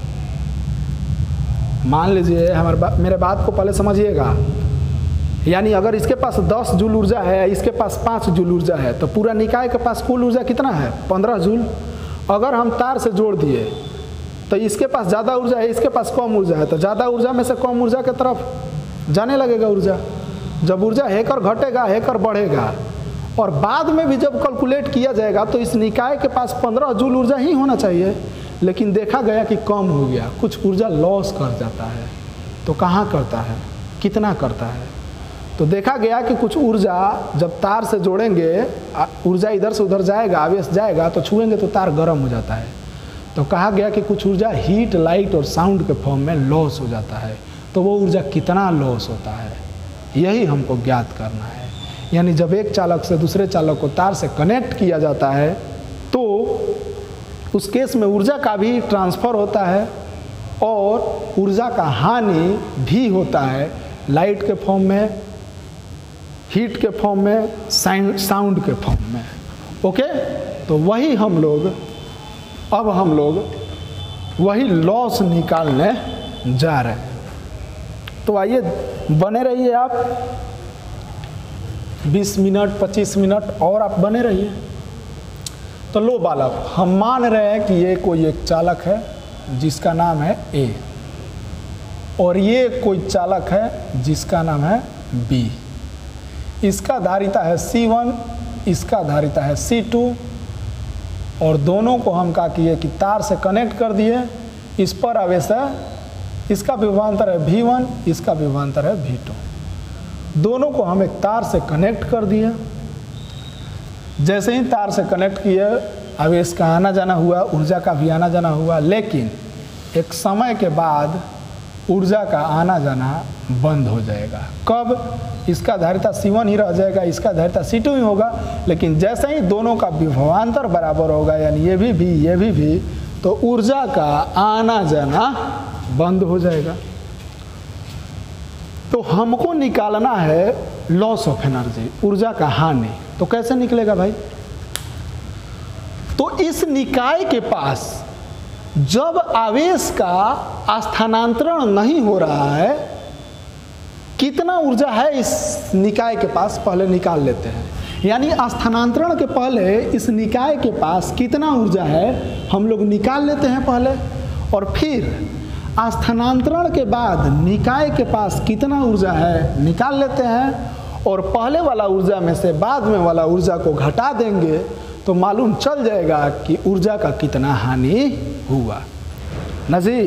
मान लीजिए मेरे बात को पहले समझिएगा, यानी अगर इसके पास 10 जूल ऊर्जा है, इसके पास 5 जूल ऊर्जा है, तो पूरा निकाय के पास कुल ऊर्जा कितना है? 15 जूल। अगर हम तार से जोड़ दिए तो इसके पास ज़्यादा ऊर्जा है, इसके पास कम ऊर्जा है, तो ज़्यादा ऊर्जा में से कम ऊर्जा की तरफ जाने लगेगा ऊर्जा। जब ऊर्जा हेकर घटेगा, हेकर बढ़ेगा, और बाद में भी जब कैलकुलेट किया जाएगा तो इस निकाय के पास 15 जूल ऊर्जा ही होना चाहिए, लेकिन देखा गया कि कम हो गया, कुछ ऊर्जा लॉस कर जाता है। तो कहाँ करता है, कितना करता है? तो देखा गया कि कुछ ऊर्जा जब तार से जोड़ेंगे, ऊर्जा इधर से उधर जाएगा, आवेश जाएगा, तो छुएंगे तो तार गर्म हो जाता है। तो कहा गया कि कुछ ऊर्जा हीट, लाइट और साउंड के फॉर्म में लॉस हो जाता है। तो वो ऊर्जा कितना लॉस होता है, यही हमको ज्ञात करना है। यानी जब एक चालक से दूसरे चालक को तार से कनेक्ट किया जाता है तो उस केस में ऊर्जा का भी ट्रांसफ़र होता है और ऊर्जा का हानि भी होता है, लाइट के फॉर्म में, हीट के फॉर्म में, साउंड के फॉर्म में। ओके, तो वही हम लोग वही लॉस निकालने जा रहे हैं। तो आइए बने रहिए आप 20 मिनट 25 मिनट और आप बने रहिए। तो लो बालक, हम मान रहे हैं कि ये कोई एक चालक है जिसका नाम है A, और ये कोई चालक है जिसका नाम है B। इसका धारिता है C1, इसका धारिता है C2, और दोनों को हम क्या किए कि तार से कनेक्ट कर दिए। इस पर आवेश है, इसका विभवांतर है V1, इसका विभवांतर है V2। दोनों को हम एक तार से कनेक्ट कर दिए। जैसे ही तार से कनेक्ट किए, आवेश का आना जाना हुआ, ऊर्जा का भी आना जाना हुआ, लेकिन एक समय के बाद ऊर्जा का आना जाना बंद हो जाएगा। कब? इसका धारिता C1 ही रह जाएगा, इसका धारिता C2 ही होगा, लेकिन जैसे ही दोनों का विभवांतर बराबर होगा, यानी ये भी, तो ऊर्जा का आना जाना बंद हो जाएगा। तो हमको निकालना है लॉस ऑफ एनर्जी, ऊर्जा का हानि। तो कैसे निकलेगा भाई? तो इस निकाय के पास जब आवेश का स्थानांतरण नहीं हो रहा है, कितना ऊर्जा है इस निकाय के पास पहले निकाल लेते हैं। यानी स्थानांतरण के पहले इस निकाय के पास कितना ऊर्जा है हम लोग निकाल लेते हैं पहले, और फिर स्थानांतरण के बाद निकाय के पास कितना ऊर्जा है निकाल लेते हैं, और पहले वाला ऊर्जा में से बाद में वाला ऊर्जा को घटा देंगे तो मालूम चल जाएगा कि ऊर्जा का कितना हानि हुआ। ना जी?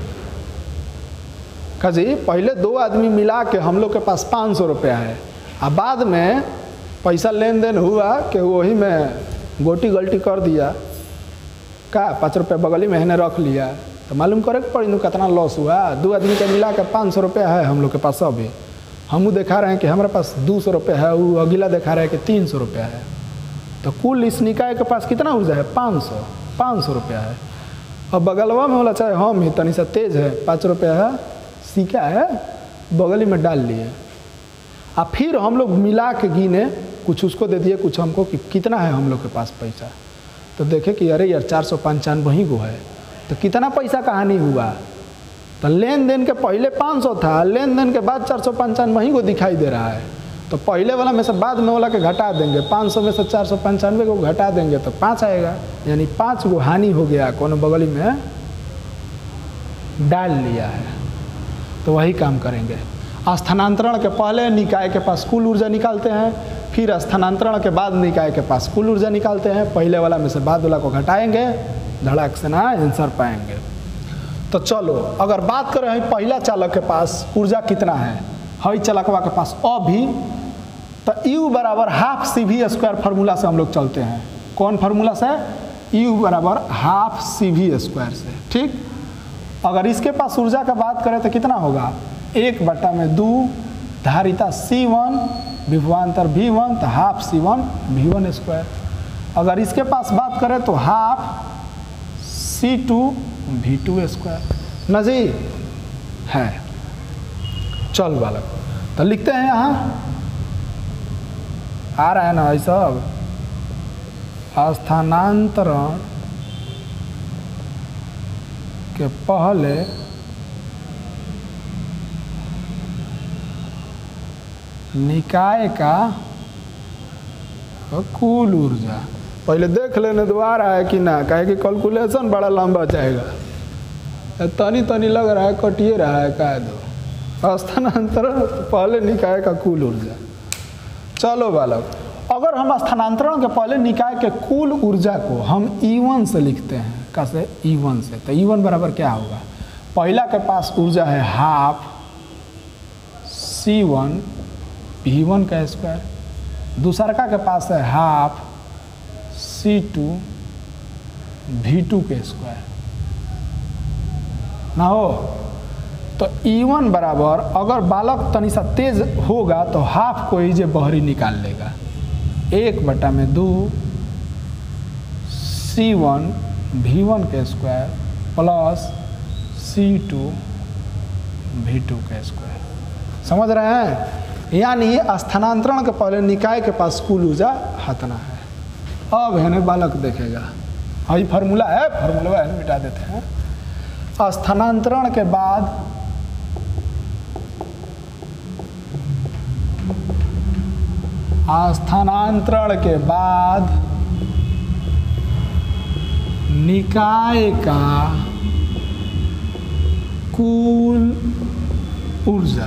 जी पहले दो आदमी मिला के हम लोग के पास 500 रुपया है, और बाद में पैसा लेन देन हुआ कि वही में गोटी गलती कर दिया, का 5 रुपया बगली में हैने रख लिया, तो मालूम करे पड़ी कितना लॉस हुआ। दो आदमी के मिला के 500 रुपया है हम लोग के पास, अभी हम दिखा रहे हैं कि हमारे पास 200 रुपया है, वो अगला दिखा रहा है कि 300 रुपया है, तो कुल इस निकाय के पास कितना ऊर्जा है? 500 रुपया है। अब बगलवा में वाला चाहे हम ही तनी सा तेज है, 5 रुपया है, सीखा है, बगली में डाल लिए, और फिर हम लोग मिला के गिने, कुछ उसको दे दिए, कुछ हमको, कि कितना है हम लोग के पास पैसा। तो देखे कि अरे यार 495 ही गो है, तो कितना पैसा का हानि हुआ। तो लेन देन के पहले 500 था, लेन देन के बाद 495 ही को दिखाई दे रहा है, तो पहले वाला में से बाद में वाला के घटा देंगे, 500 में से 495 को घटा देंगे तो 5 आएगा, यानी 5 गो हानि हो गया, कोनो बगली में डाल लिया है। तो वही काम करेंगे। स्थानांतरण के पहले निकाय के पास कुल ऊर्जा निकालते हैं, फिर स्थानांतरण के बाद निकाय के पास कुल ऊर्जा निकालते हैं, पहले वाला में से बाद वाला को घटाएंगे, धड़ाक से ना आंसर पाएंगे। तो चलो अगर बात करें पहला चालक के पास ऊर्जा कितना है, हई चालकवा के पास अभी, तो U बराबर हाफ CV² फार्मूला से हम लोग चलते हैं। कौन फार्मूला से? U बराबर हाफ CV² से। ठीक, अगर इसके पास ऊर्जा का बात करें तो कितना होगा? 1/2 धारिता C1 विभवांतर V1, तो हाफ C1 V1²। अगर इसके पास बात करें तो हाफ C2 V2²। नजी है? चल बालक, तो लिखते हैं यहाँ, आ रहा है ना ऐसा, स्थानांतरण के पहले निकाय का कुल ऊर्जा। पहले देख लेने दोबारा है कि ना, काहे कि कैलकुलेशन बड़ा लंबा जाएगा, तनी लग रहा है कटिए रहा है, कह दो स्थानांतरण पहले निकाय का कुल ऊर्जा। चलो बालक, अगर हम स्थानांतरण के पहले निकाय के कुल ऊर्जा को हम E1 से लिखते हैं, कैसे? E1 से, तो E1 बराबर क्या होगा? पहला के पास ऊर्जा है हाफ C1 V1², दूसरा के पास है हाफ C2 V2² ना हो। तो E1 बराबर, अगर बालक तनी सा तेज होगा तो हाफ को ही जे बहरी निकाल लेगा, 1/2 C1 V1² plus C2 V2²। समझ रहे हैं? यानी स्थानांतरण के पहले निकाय के पास कुल ऊर्जा हतना है। अब है ना बालक देखेगा, यही फार्मूला है, फार्मूला है मिटा देते हैं। स्थानांतरण के बाद निकाय का कुल ऊर्जा,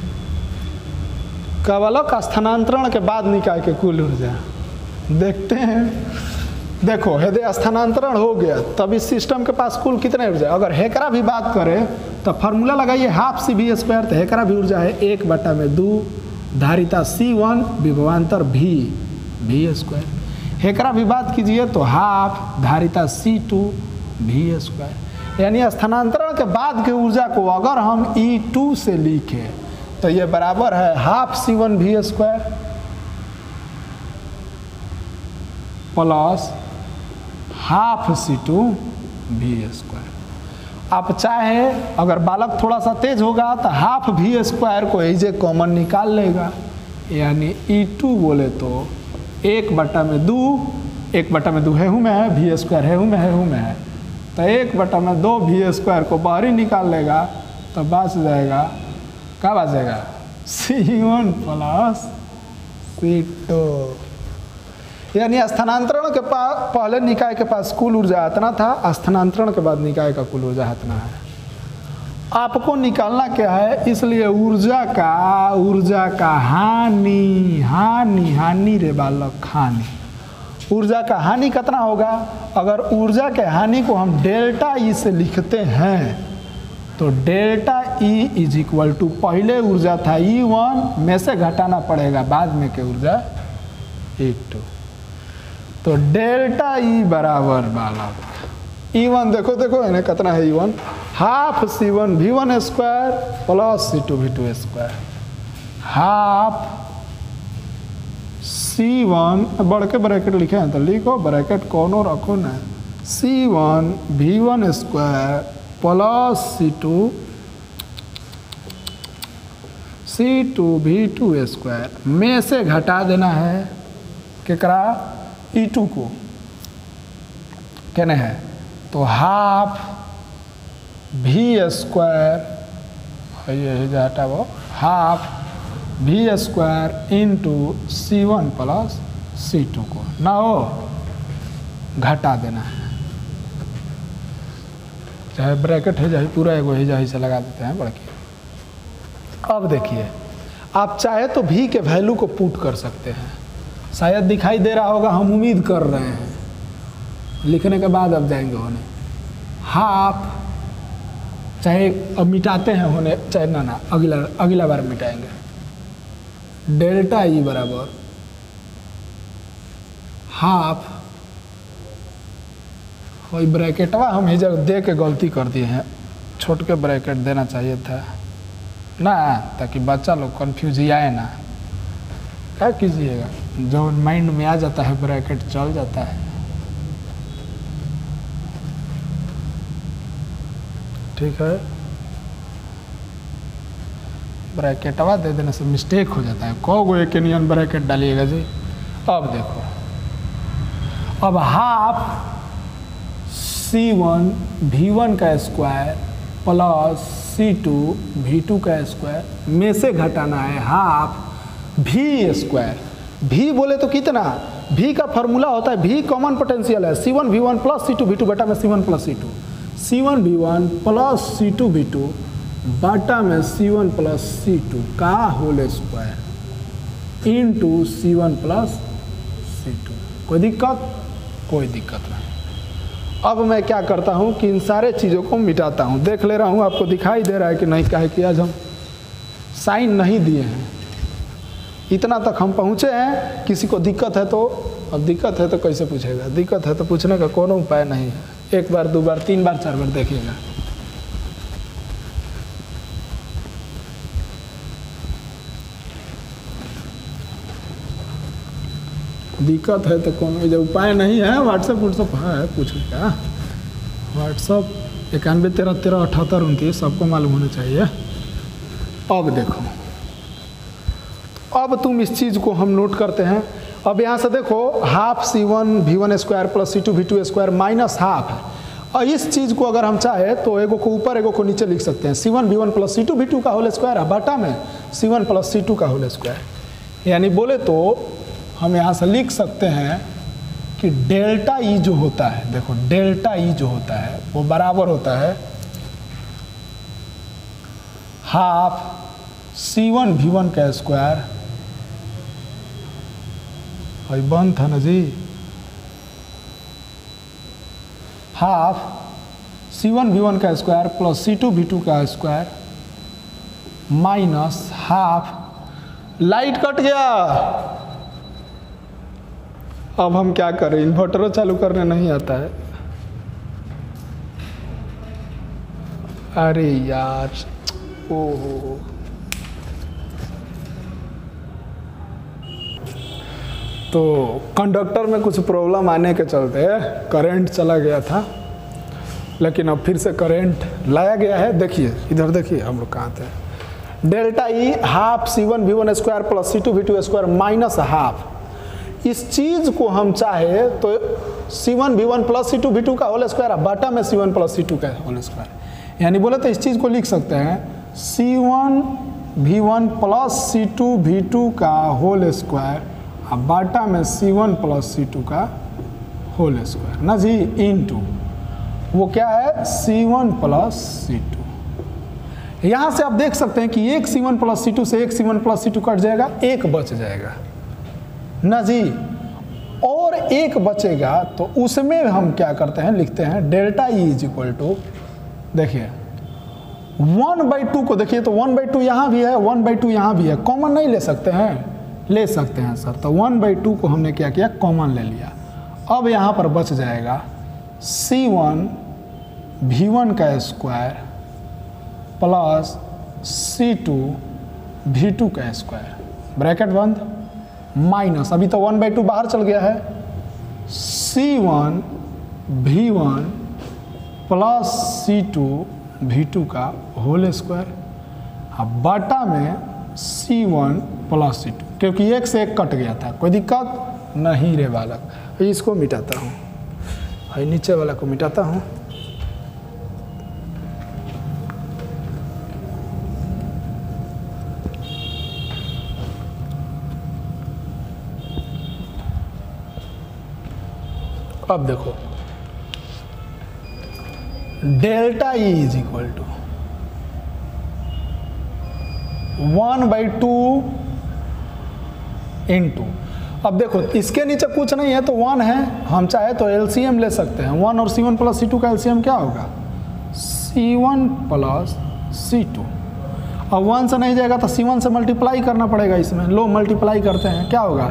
केवलक स्थानांतरण के बाद निकाय के कुल ऊर्जा देखते हैं। देखो यदि स्थानांतरण हो गया तब इस सिस्टम के पास कुल कितने ऊर्जा। अगर हेकरा भी बात करें तो फार्मूला लगाइए हाफ CV², तो हेकरा भी ऊर्जा है 1/2 धारिता C1 विभवांतर V²। हेकरा भी बात कीजिए तो हाफ धारिता C2 V²। यानी स्थानांतरण के बाद की ऊर्जा को अगर हम E2 से लिखें तो ये बराबर है half C1 V square plus half C2 V square. आप चाहे अगर बालक थोड़ा सा तेज होगा तो हाफ V स्क्वायर को एजे कॉमन निकाल लेगा, यानी E2 बोले तो 1/2, 1/2 है हूँ में है, V स्क्वायर है हूँ में है, तो 1/2 V स्क्वायर को बाहर ही निकाल लेगा तो बच जाएगा, क्या बचेगा C1 प्लस C2। यानी स्थानांतरण के पहले निकाय के पास कुल ऊर्जा इतना था, स्थानांतरण के बाद निकाय का कुल ऊर्जा इतना है। आपको निकालना क्या है, इसलिए ऊर्जा का हानि रे बालक हानि, ऊर्जा का हानि कितना होगा। अगर ऊर्जा के हानि को हम डेल्टा ई से लिखते हैं तो delta E is equal to पहले ऊर्जा था E1 में से घटाना पड़ेगा बाद में के ऊर्जा E2, तो डेल्टा ई बराबर बालक E1 देखो इन्हें कितना है E1 half C1 V1 square plus C2 V2 square, half C1 बढ़ के ब्रैकेट लिखे हैं तो लिखो, ब्रैकेट कोनो रखो ना, C1 V1 square plus C2 V2 square में से घटा देना है केकरा E2 को कहने हैं, तो हाफ V स्क्वायर ये घटा वो half V square into C1 plus C2 को ना हो घटा देना है, चाहे ब्रैकेट है चाहे पूरा एगो है जही से लगा देते हैं बड़की। अब देखिए आप चाहे तो V के वैल्यू को पुट कर सकते हैं, शायद दिखाई दे रहा होगा, हम उम्मीद कर रहे हैं, लिखने के बाद अब जाएंगे होने हाफ, चाहे अब मिटाते हैं होने चाहे ना अगला बार मिटाएंगे, डेल्टा ई बराबर हाफ, वही ब्रैकेटवा हम इधर दे के गलती कर दिए हैं, छोट के ब्रैकेट देना चाहिए था ना, ताकि बच्चा लोग कन्फ्यूज ही आए ना, क्या कीजिएगा जो माइंड में आ जाता है ब्रैकेट चल जाता है। ठीक है, ब्रैकेटवा दे देने से मिस्टेक हो जाता है, को एक नियन ब्रैकेट डालिएगा जी। अब देखो, अब हाफ C1 V1 का स्क्वायर प्लस C2 V2 का स्क्वायर में से घटाना है हाफ V स्क्वायर। V बोले तो कितना, V का फॉर्मूला होता है, V कॉमन पोटेंशियल है, C1 V1 plus C2 V2 बटा में C1 plus C2, C1 V1 plus C2 V2 बटा में C1 प्लस C2 का whole square into C1 plus C2। कोई दिक्कत? कोई दिक्कत नहीं। अब मैं क्या करता हूँ कि इन सारे चीज़ों को मिटाता हूँ, देख ले रहा हूँ आपको दिखाई दे रहा है कि नहीं, काहे कि आज हम साइन नहीं दिए हैं, इतना तक हम पहुँचे हैं। किसी को दिक्कत है तो, अब दिक्कत है तो कैसे पूछेगा, दिक्कत है तो पूछने का कोनो उपाय नहीं है, एक बार दो बार तीन बार चार बार देखिएगा। दिक्कत है तो कोनो जब उपाय नहीं है, व्हाट्सअप है पूछने का, व्हाट्सअप 91 13 13 78 29 सबको मालूम होना चाहिए। अब देखो, अब तुम इस चीज़ को हम नोट करते हैं। अब यहाँ से देखो half C1 V1 square plus C2 V2 square minus half है, और इस चीज़ को अगर हम चाहे तो एगो को ऊपर एगो को नीचे लिख सकते हैं, C1 V1 plus C2 V2 का होल स्क्वायर है बटा में C1 प्लस C2 का होल स्क्वायर। यानी बोले तो हम यहाँ से लिख सकते हैं कि डेल्टा ई जो होता है, देखो डेल्टा ई जो होता है वो बराबर होता है हाफ C1 V1 का स्क्वायर, और बंद था ना जी, हाफ C1 V1 का स्क्वायर प्लस C2 V2 का square minus half. Light cut गया, अब हम क्या करें, इन्वर्टर चालू करने नहीं आता है, अरे यार, ओहो, तो कंडक्टर में कुछ प्रॉब्लम आने के चलते करंट चला गया था, लेकिन अब फिर से करंट लाया गया है। देखिए इधर देखिए हम लोग कहाँ थे। Delta E half C1V1 square plus C2V2 square minus half. इस चीज को हम चाहे तो C1V1 प्लस C2V2 का होल स्क्वायर बटा में C1 प्लस C2 का होल स्क्वायर, यानी बोले तो इस चीज को लिख सकते हैं C1V1 प्लस C2V2 का होल स्क्वायर बाटा में C1 प्लस C2 का होल स्क्वायर ना जी, इनटू वो क्या है C1 प्लस C2। यहां से आप देख सकते हैं कि एक C1 प्लस C2 से एक C1 प्लस C2 कट जाएगा, एक बच जाएगा ना जी, और एक बचेगा तो उसमें हम क्या करते हैं, लिखते हैं delta E is equal to, देखिए 1/2 को देखिए तो 1/2 यहाँ भी है, 1/2 यहाँ भी है, कॉमन नहीं ले सकते हैं, ले सकते हैं सर। तो 1/2 को हमने क्या किया, कॉमन ले लिया। अब यहाँ पर बच जाएगा C1V1 का स्क्वायर प्लस C2V2 का स्क्वायर, ब्रैकेट बंद, माइनस, अभी तो 1/2 बाहर चल गया है, C1V1 प्लस C2V2 का होल स्क्वायर बटा में C1 प्लस C2, क्योंकि एक से एक कट गया था, कोई दिक्कत नहीं रे बालक। इसको मिटाता हूँ, नीचे वाला को मिटाता हूँ। अब देखो delta E is equal to 1/2 into, अब देखो इसके नीचे कुछ नहीं है तो 1 है, हम चाहे तो एलसीएम ले सकते हैं। 1 और C1 प्लस C2 का एलसीएम क्या होगा, C1 प्लस C2। अब 1 से नहीं जाएगा तो C1 से मल्टीप्लाई करना पड़ेगा इसमें, लो मल्टीप्लाई करते हैं, क्या होगा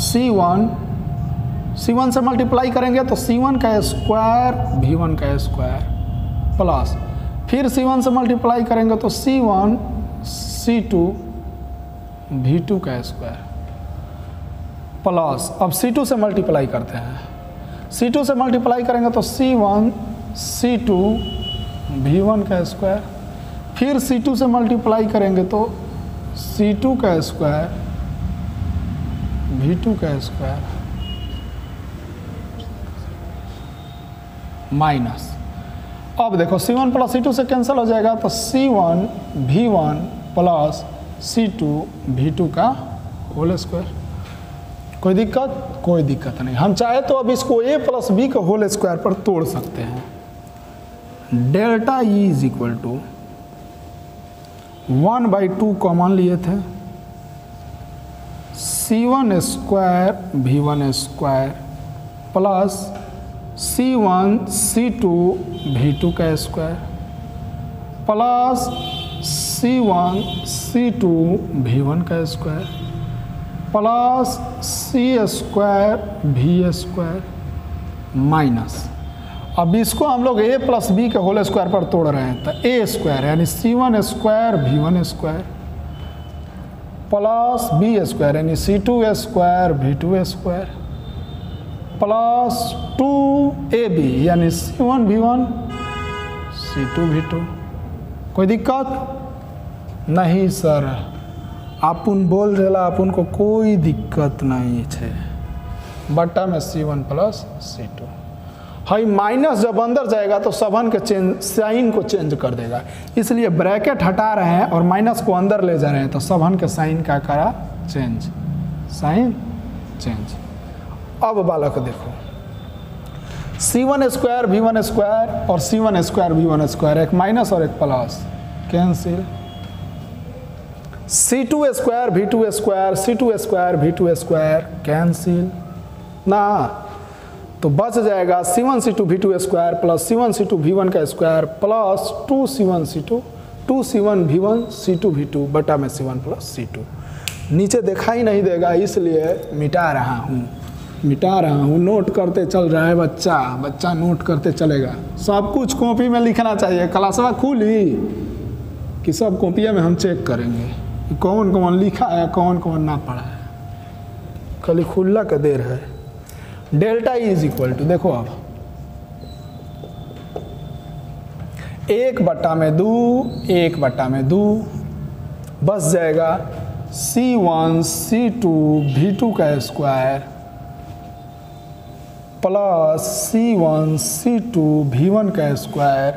C1 से मल्टीप्लाई करेंगे तो C1 का स्क्वायर V1 का स्क्वायर प्लस फिर C1 से मल्टीप्लाई करेंगे तो C1 C2 V2 का स्क्वायर प्लस, अब C2 से मल्टीप्लाई करते हैं, C2 से मल्टीप्लाई करेंगे तो C1 C2 V1 का स्क्वायर, फिर C2 से मल्टीप्लाई करेंगे तो C2 का स्क्वायर V2 का स्क्वायर माइनस, अब देखो C1 प्लस C2 से कैंसिल हो जाएगा तो C1 V1 plus C2 V2 का होल स्क्वायर। कोई दिक्कत, कोई दिक्कत नहीं। हम चाहे तो अब इसको a प्लस b के होल स्क्वायर पर तोड़ सकते हैं। Delta E is equal to 1/2 common लिए थे, C1 square V1 square plus C1 C2 V2 का square plus C1 C2 V1 का square plus C square V square minus, अब इसको हम लोग a प्लस b के होल स्क्वायर पर तोड़ रहे हैं तो a स्क्वायर यानी C1 square V1 square plus b square यानी C2 square V2 square plus 2ab यानी C1 V1 C2 V2। कोई दिक्कत नहीं सर, आपुन बोल रहा आपुन को कोई दिक्कत नहीं है, बट्टा में C1 plus C2। High minus जब अंदर जाएगा तो सबन के चेंज, साइन को चेंज कर देगा, इसलिए ब्रैकेट हटा रहे हैं और माइनस को अंदर ले जा रहे हैं तो सबन के साइन का करा चेंज, साइन चेंज। अब बालक देखो C1 स्क्वायर V1 स्क्वायर और C1 स्क्वायर V1 स्क्वायर, एक माइनस और एक plus, cancel. C2 square V2 square, C2 square V2 square, cancel ना, तो बच जाएगा C1 C2 V2 square plus C1 C2 V1 का square plus 2C1 C2 2C1 V1 C2 V2 बटा में C1 प्लस C2। नीचे दिखाई नहीं देगा इसलिए मिटा रहा हूँ। मिटा रहा हूँ, नोट करते चल रहा है बच्चा, बच्चा नोट करते चलेगा। सब कुछ कॉपी में लिखना चाहिए। क्लासवा खुली कि सब कॉपिया में हम चेक करेंगे कि कौन कौन लिखा है, कौन कौन ना पढ़ा है। खाली खुला का देर है। Delta E is equal to, देखो अब 1/2 1/2 बस जाएगा C1 C2 V2 का square plus C1 C2 V1 का स्क्वायर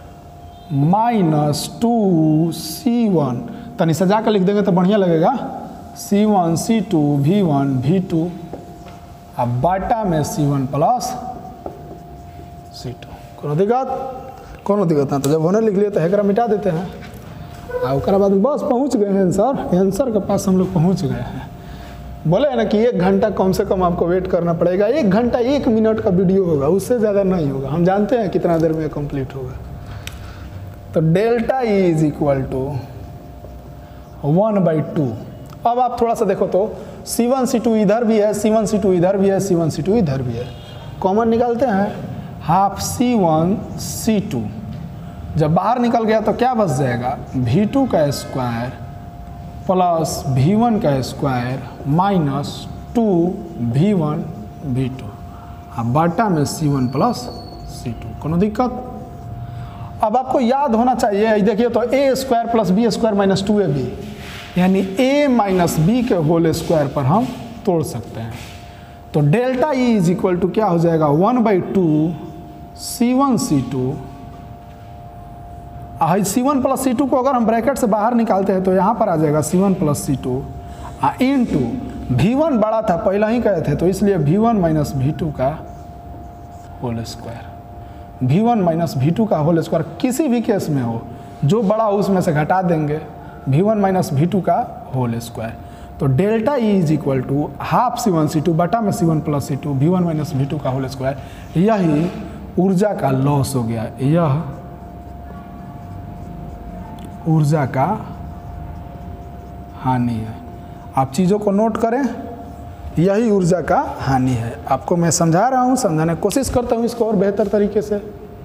माइनस 2C1, तनी सजा कर लिख देंगे तो बढ़िया लगेगा, C1 C2 V1 V2 अब बाटा में C1 प्लस C2। कोनो दिक्कत ना, तो जब होने लिख लिए तो हैकरा मिटा देते हैं। और उसके बाद बस पहुंच गए हैं आंसर के पास हम लोग पहुंच गए हैं। बोले ना कि 1 घंटा कम से कम आपको वेट करना पड़ेगा। 1 घंटा 1 मिनट का वीडियो होगा, उससे ज़्यादा नहीं होगा। हम जानते हैं कितना देर में कंप्लीट होगा। तो delta E is equal to 1/2। अब आप थोड़ा सा देखो तो C1 C2 इधर भी है, C1 C2 इधर भी है, C1 C2 इधर भी है। कॉमन निकालते हैं, हाफ C1 C2 जब बाहर निकल गया तो क्या बच जाएगा, V2 का स्क्वायर प्लस V1 का स्क्वायर माइनस 2V1 V2 अब बाटा में C1 प्लस C2। कोनो दिक्कत? अब आपको याद होना चाहिए, देखिए तो a square plus B square minus 2ab यानी a माइनस बी के होल स्क्वायर पर हम तोड़ सकते हैं। तो delta E is equal to क्या हो जाएगा, 1/2 C1 C2। C1 plus C2 को अगर हम ब्रैकेट से बाहर निकालते हैं तो यहाँ पर आ जाएगा C1 plus C2 into V1 बड़ा था, पहला ही कहे थे, तो इसलिए V1 माइनस V2 का whole square. V1 minus V2 का होल स्क्वायर किसी भी केस में हो, जो बड़ा हो उसमें से घटा देंगे, V1 माइनस V2 का होल स्क्वायर। तो delta E is equal to half C1 C2 बटा में C1 plus C2 V1 minus V2 का होल स्क्वायर। यही ऊर्जा का लॉस हो गया, यह ऊर्जा का हानि है। आप चीज़ों को नोट करें, यही ऊर्जा का हानि है। आपको मैं समझा रहा हूँ, समझाने की कोशिश करता हूँ इसको और बेहतर तरीके से।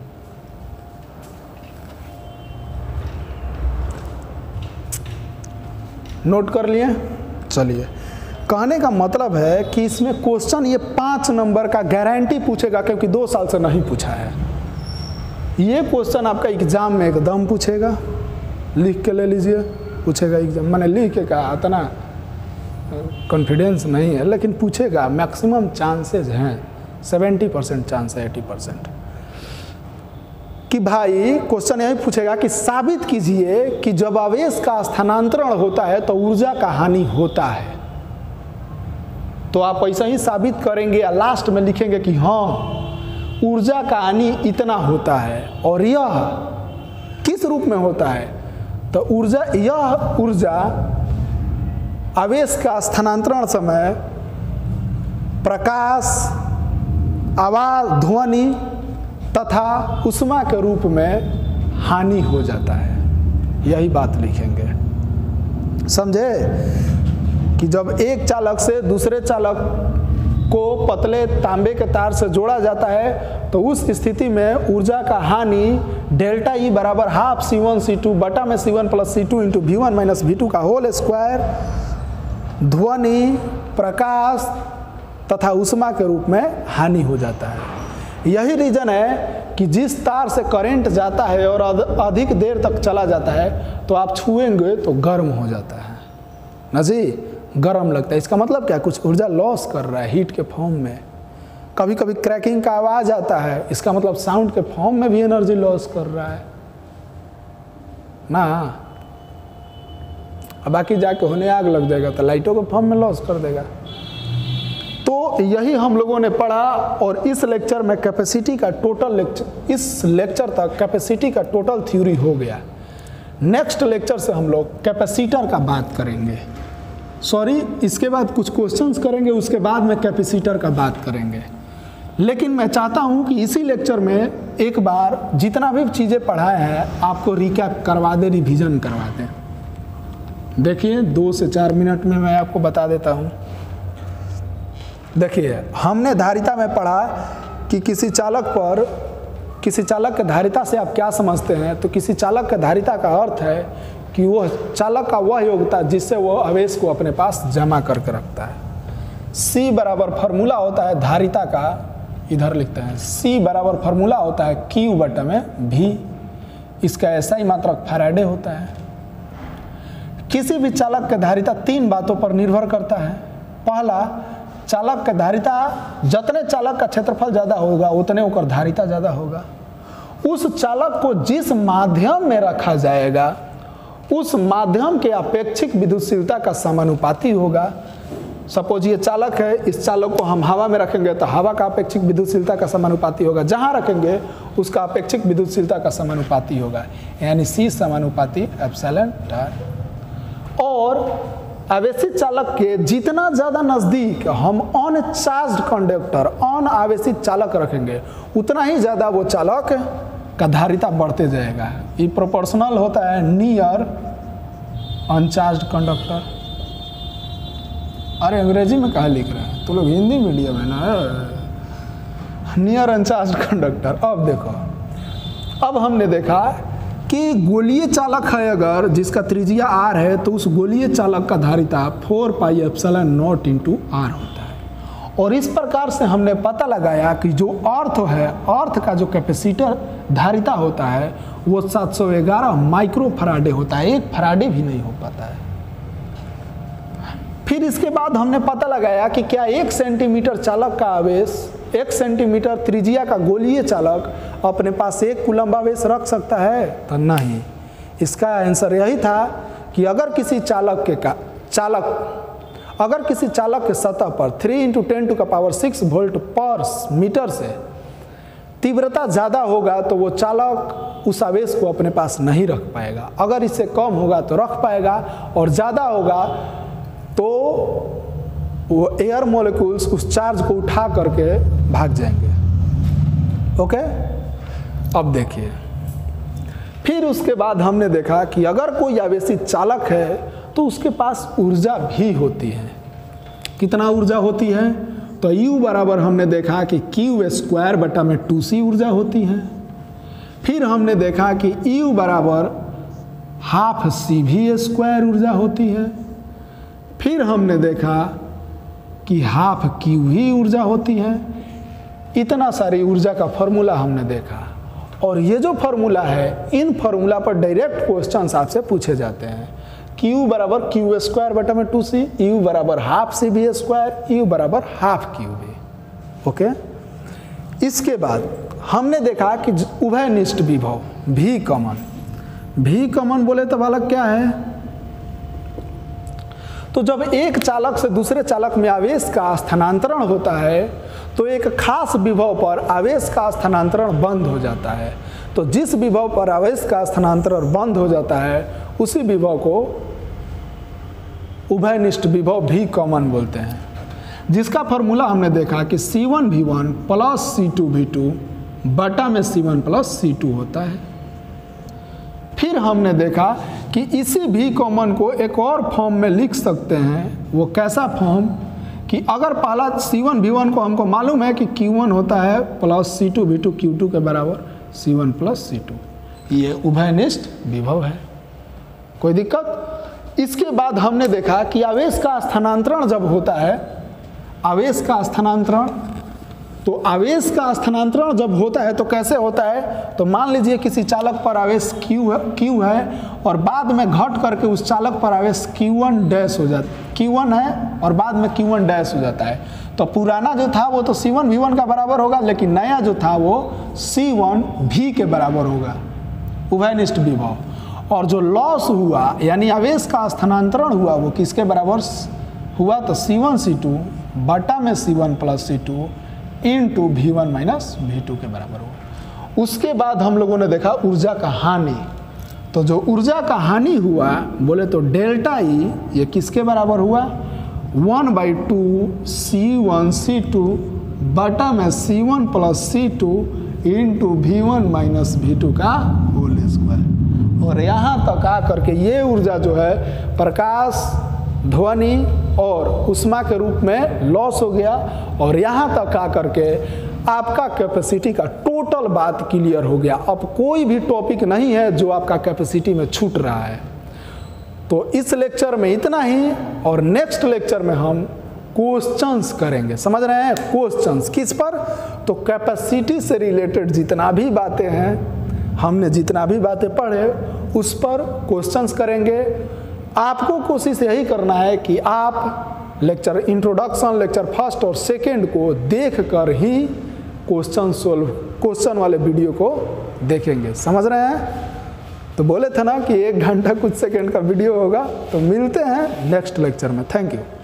नोट कर लिए? चलिए, कहने का मतलब है कि इसमें क्वेश्चन ये 5 नंबर का गारंटी पूछेगा, क्योंकि 2 साल से नहीं पूछा है। ये क्वेश्चन आपका एग्जाम में एकदम पूछेगा, लिख के ले लीजिए, पूछेगा एग्जाम। मैंने लिख के कहा, इतना कॉन्फिडेंस नहीं है, लेकिन पूछेगा। मैक्सिमम चांसेस हैं, 70% चांस है, 80% कि भाई क्वेश्चन यही पूछेगा कि साबित कीजिए कि जब आवेश का स्थानांतरण होता है तो ऊर्जा का हानि होता है। तो आप ऐसा ही साबित करेंगे या लास्ट में लिखेंगे कि हाँ ऊर्जा का हानि इतना होता है, और यह किस रूप में होता है। तो यह ऊर्जा आवेश का स्थानांतरण समय प्रकाश, आवाज, ध्वनि तथा ऊष्मा के रूप में हानि हो जाता है। यही बात लिखेंगे, समझे? कि जब एक चालक से दूसरे चालक को पतले तांबे के तार से जोड़ा जाता है तो उस स्थिति में ऊर्जा का हानि डेल्टा ई बराबर हाफ C1 C2 बटा में C1 plus C2 into V1 minus V2 का होल स्क्वायर ध्वनि, प्रकाश तथा ऊष्मा के रूप में हानि हो जाता है। यही रीजन है कि जिस तार से करंट जाता है और अधिक देर तक चला जाता है तो आप छुएंगे तो गर्म हो जाता है ना जी, गर्म लगता है। इसका मतलब क्या, कुछ ऊर्जा लॉस कर रहा है हीट के फॉर्म में। कभी कभी क्रैकिंग का आवाज आता है, इसका मतलब साउंड के फॉर्म में भी एनर्जी लॉस कर रहा है ना। अब बाकी जाके होने आग लग जाएगा तो लाइटों के फॉर्म में लॉस कर देगा। तो यही हम लोगों ने पढ़ा, और इस लेक्चर में कैपेसिटी का टोटल इस लेक्चर तक कैपेसिटी का टोटल थ्योरी हो गया। नेक्स्ट लेक्चर से हम लोग कैपेसिटर का बात करेंगे, इसके बाद कुछ क्वेश्चंस करेंगे, उसके बाद में कैपेसिटर का बात करेंगे। लेकिन मैं चाहता हूं कि इसी लेक्चर में एक बार जितना भी चीज़ें पढ़ाए हैं आपको रिकैप करवा दे, रिवीजन करवा दें। देखिए 2 से 4 मिनट में मैं आपको बता देता हूं। देखिए हमने धारिता में पढ़ा कि किसी चालक के धारिता से आप क्या समझते हैं, तो किसी चालक के धारिता का अर्थ है कि वो चालक का वह योग्यता जिससे वो आवेश को अपने पास जमा करके रखता है। C बराबर फार्मूला होता है धारिता का, इधर लिखते हैं C बराबर फार्मूला होता है Q बटा में V, इसका ऐसा ही मात्रक फैराडे होता है। किसी भी चालक के धारिता 3 बातों पर निर्भर करता है। पहला, चालक का धारिता, जितने चालक का क्षेत्रफल ज़्यादा होगा उतने ओकर धारिता ज़्यादा होगा। उस चालक को जिस माध्यम में रखा जाएगा उस माध्यम के अपेक्षिक विद्युतशीलता का समानुपाती होगा। सपोज ये चालक है, इस चालक को हम हवा में रखेंगे तो हवा का अपेक्षिक विद्युतशीलता का समानुपाती होगा, जहाँ रखेंगे उसका अपेक्षिक विद्युतशीलता का समानुपाती होगा, यानी C समानुपाती एप्सिलॉन टार। और आवेशित चालक के जितना ज़्यादा नज़दीक हम अनचार्ज्ड कंडक्टर, अन आवेशित चालक रखेंगे उतना ही ज़्यादा वो चालक का धारिता बढ़ते जाएगा। ये प्रोपोर्शनल होता है नियर अनचार्ज्ड कंडक्टर। अरे अंग्रेजी में कहाँ लिख रहे हैं तो लोग, हिंदी मीडियम है ना। Near uncharged conductor. अब देखो, अब हमने देखा कि गोलीय चालक है अगर जिसका त्रिज्या r है तो उस गोलीय चालक का धारिता 4 pi epsilon naught into r होता है। और इस प्रकार से हमने पता लगाया कि जो अर्थ है, अर्थ का जो कैपेसिटर धारिता होता है वो 711 माइक्रो फराडे होता है, 1 फराडे भी नहीं हो पाता है। फिर इसके बाद हमने पता लगाया कि क्या 1 सेंटीमीटर चालक का आवेश, 1 सेंटीमीटर त्रिज्या का गोलीय चालक अपने पास 1 कूलम्ब आवेश रख सकता है, तो नहीं। इसका आंसर यही था कि अगर किसी चालक के सतह पर 3 × 10⁶ वोल्ट पर मीटर से तीव्रता ज़्यादा होगा तो वो चालक उस आवेश को अपने पास नहीं रख पाएगा। अगर इससे कम होगा तो रख पाएगा, और ज़्यादा होगा तो वो एयर मॉलिक्यूल्स उस चार्ज को उठा करके भाग जाएंगे। ओके, अब देखिए, फिर उसके बाद हमने देखा कि अगर कोई आवेशित चालक है तो उसके पास ऊर्जा भी होती है। कितना ऊर्जा होती है, तो U बराबर हमने देखा कि Q² बटा में 2C ऊर्जा होती है। फिर हमने देखा कि U बराबर हाफ CV² ऊर्जा होती है। फिर हमने देखा कि हाफ QV ऊर्जा होती है। इतना सारी ऊर्जा का फॉर्मूला हमने देखा, और ये जो फॉर्मूला है, इन फॉर्मूला पर डायरेक्ट क्वेश्चंस आपसे पूछे जाते हैं। Q बराबर Q² बटा में 2C, U बराबर हाफ CV², U बराबर हाफ QV। ओके, इसके बाद हमने देखा कि उभयनिष्ठ विभव भी कॉमन बोले तो बालक क्या है, तो जब एक चालक से दूसरे चालक में आवेश का स्थानांतरण होता है तो एक खास विभव पर आवेश का स्थानांतरण बंद हो जाता है। तो जिस विभव पर आवेश का स्थानांतरण बंद हो जाता है उसी विभव को उभयनिष्ठ विभव भी कॉमन बोलते हैं, जिसका फॉर्मूला हमने देखा कि C1V1 प्लस C2V2 बटा में C1 प्लस C2 होता है। फिर हमने देखा कि इसी भी कॉमन को एक और फॉर्म में लिख सकते हैं। वो कैसा फॉर्म, कि अगर पहला C1V1 को हमको मालूम है कि Q1 होता है प्लस C2V2 Q2 के बराबर C1 प्लस C2, ये उभयनिष्ठ विभव है, कोई दिक्कत। इसके बाद हमने देखा कि आवेश का स्थानांतरण जब होता है, आवेश का स्थानांतरण, तो आवेश का स्थानांतरण जब होता है तो कैसे होता है, तो मान लीजिए किसी चालक पर आवेश Q है और बाद में घट करके उस चालक पर आवेश Q1 हो जाता है, Q1 है और बाद में Q1 हो जाता है। तो पुराना जो था वो तो C1V1 का बराबर होगा, लेकिन नया जो था वो C1V के बराबर होगा, उभयनिष्ठ विभव। और जो लॉस हुआ यानी आवेश का स्थानांतरण हुआ वो किसके बराबर हुआ, तो C1C2 बटा में C1 plus C2 into V1 minus V2 के बराबर हुआ। उसके बाद हम लोगों ने देखा ऊर्जा का हानि। तो जो ऊर्जा का हानि हुआ बोले तो डेल्टा ई, ये किसके बराबर हुआ, 1/2 C1 C2 बटा में C1 plus C2 into V1 minus V2 का होल स्क्वायर। और यहाँ तक आ करके ये ऊर्जा जो है प्रकाश, ध्वनि और उष्मा के रूप में लॉस हो गया, और यहाँ तक आकर के आपका कैपेसिटी का टोटल बात क्लियर हो गया। अब कोई भी टॉपिक नहीं है जो आपका कैपेसिटी में छूट रहा है। तो इस लेक्चर में इतना ही, और नेक्स्ट लेक्चर में हम क्वेश्चंस करेंगे। समझ रहे हैं? क्वेश्चंस किस पर? तो कैपेसिटी से रिलेटेड जितना भी बातें हैं, हमने जितना भी बातें पढ़े उस पर क्वेश्चंस करेंगे। आपको कोशिश यही करना है कि आप लेक्चर इंट्रोडक्शन, लेक्चर फर्स्ट और सेकंड को देख कर ही क्वेश्चन वाले वीडियो को देखेंगे। समझ रहे हैं? तो बोले थे ना कि 1 घंटा कुछ सेकंड का वीडियो होगा। तो मिलते हैं नेक्स्ट लेक्चर में। Thank you.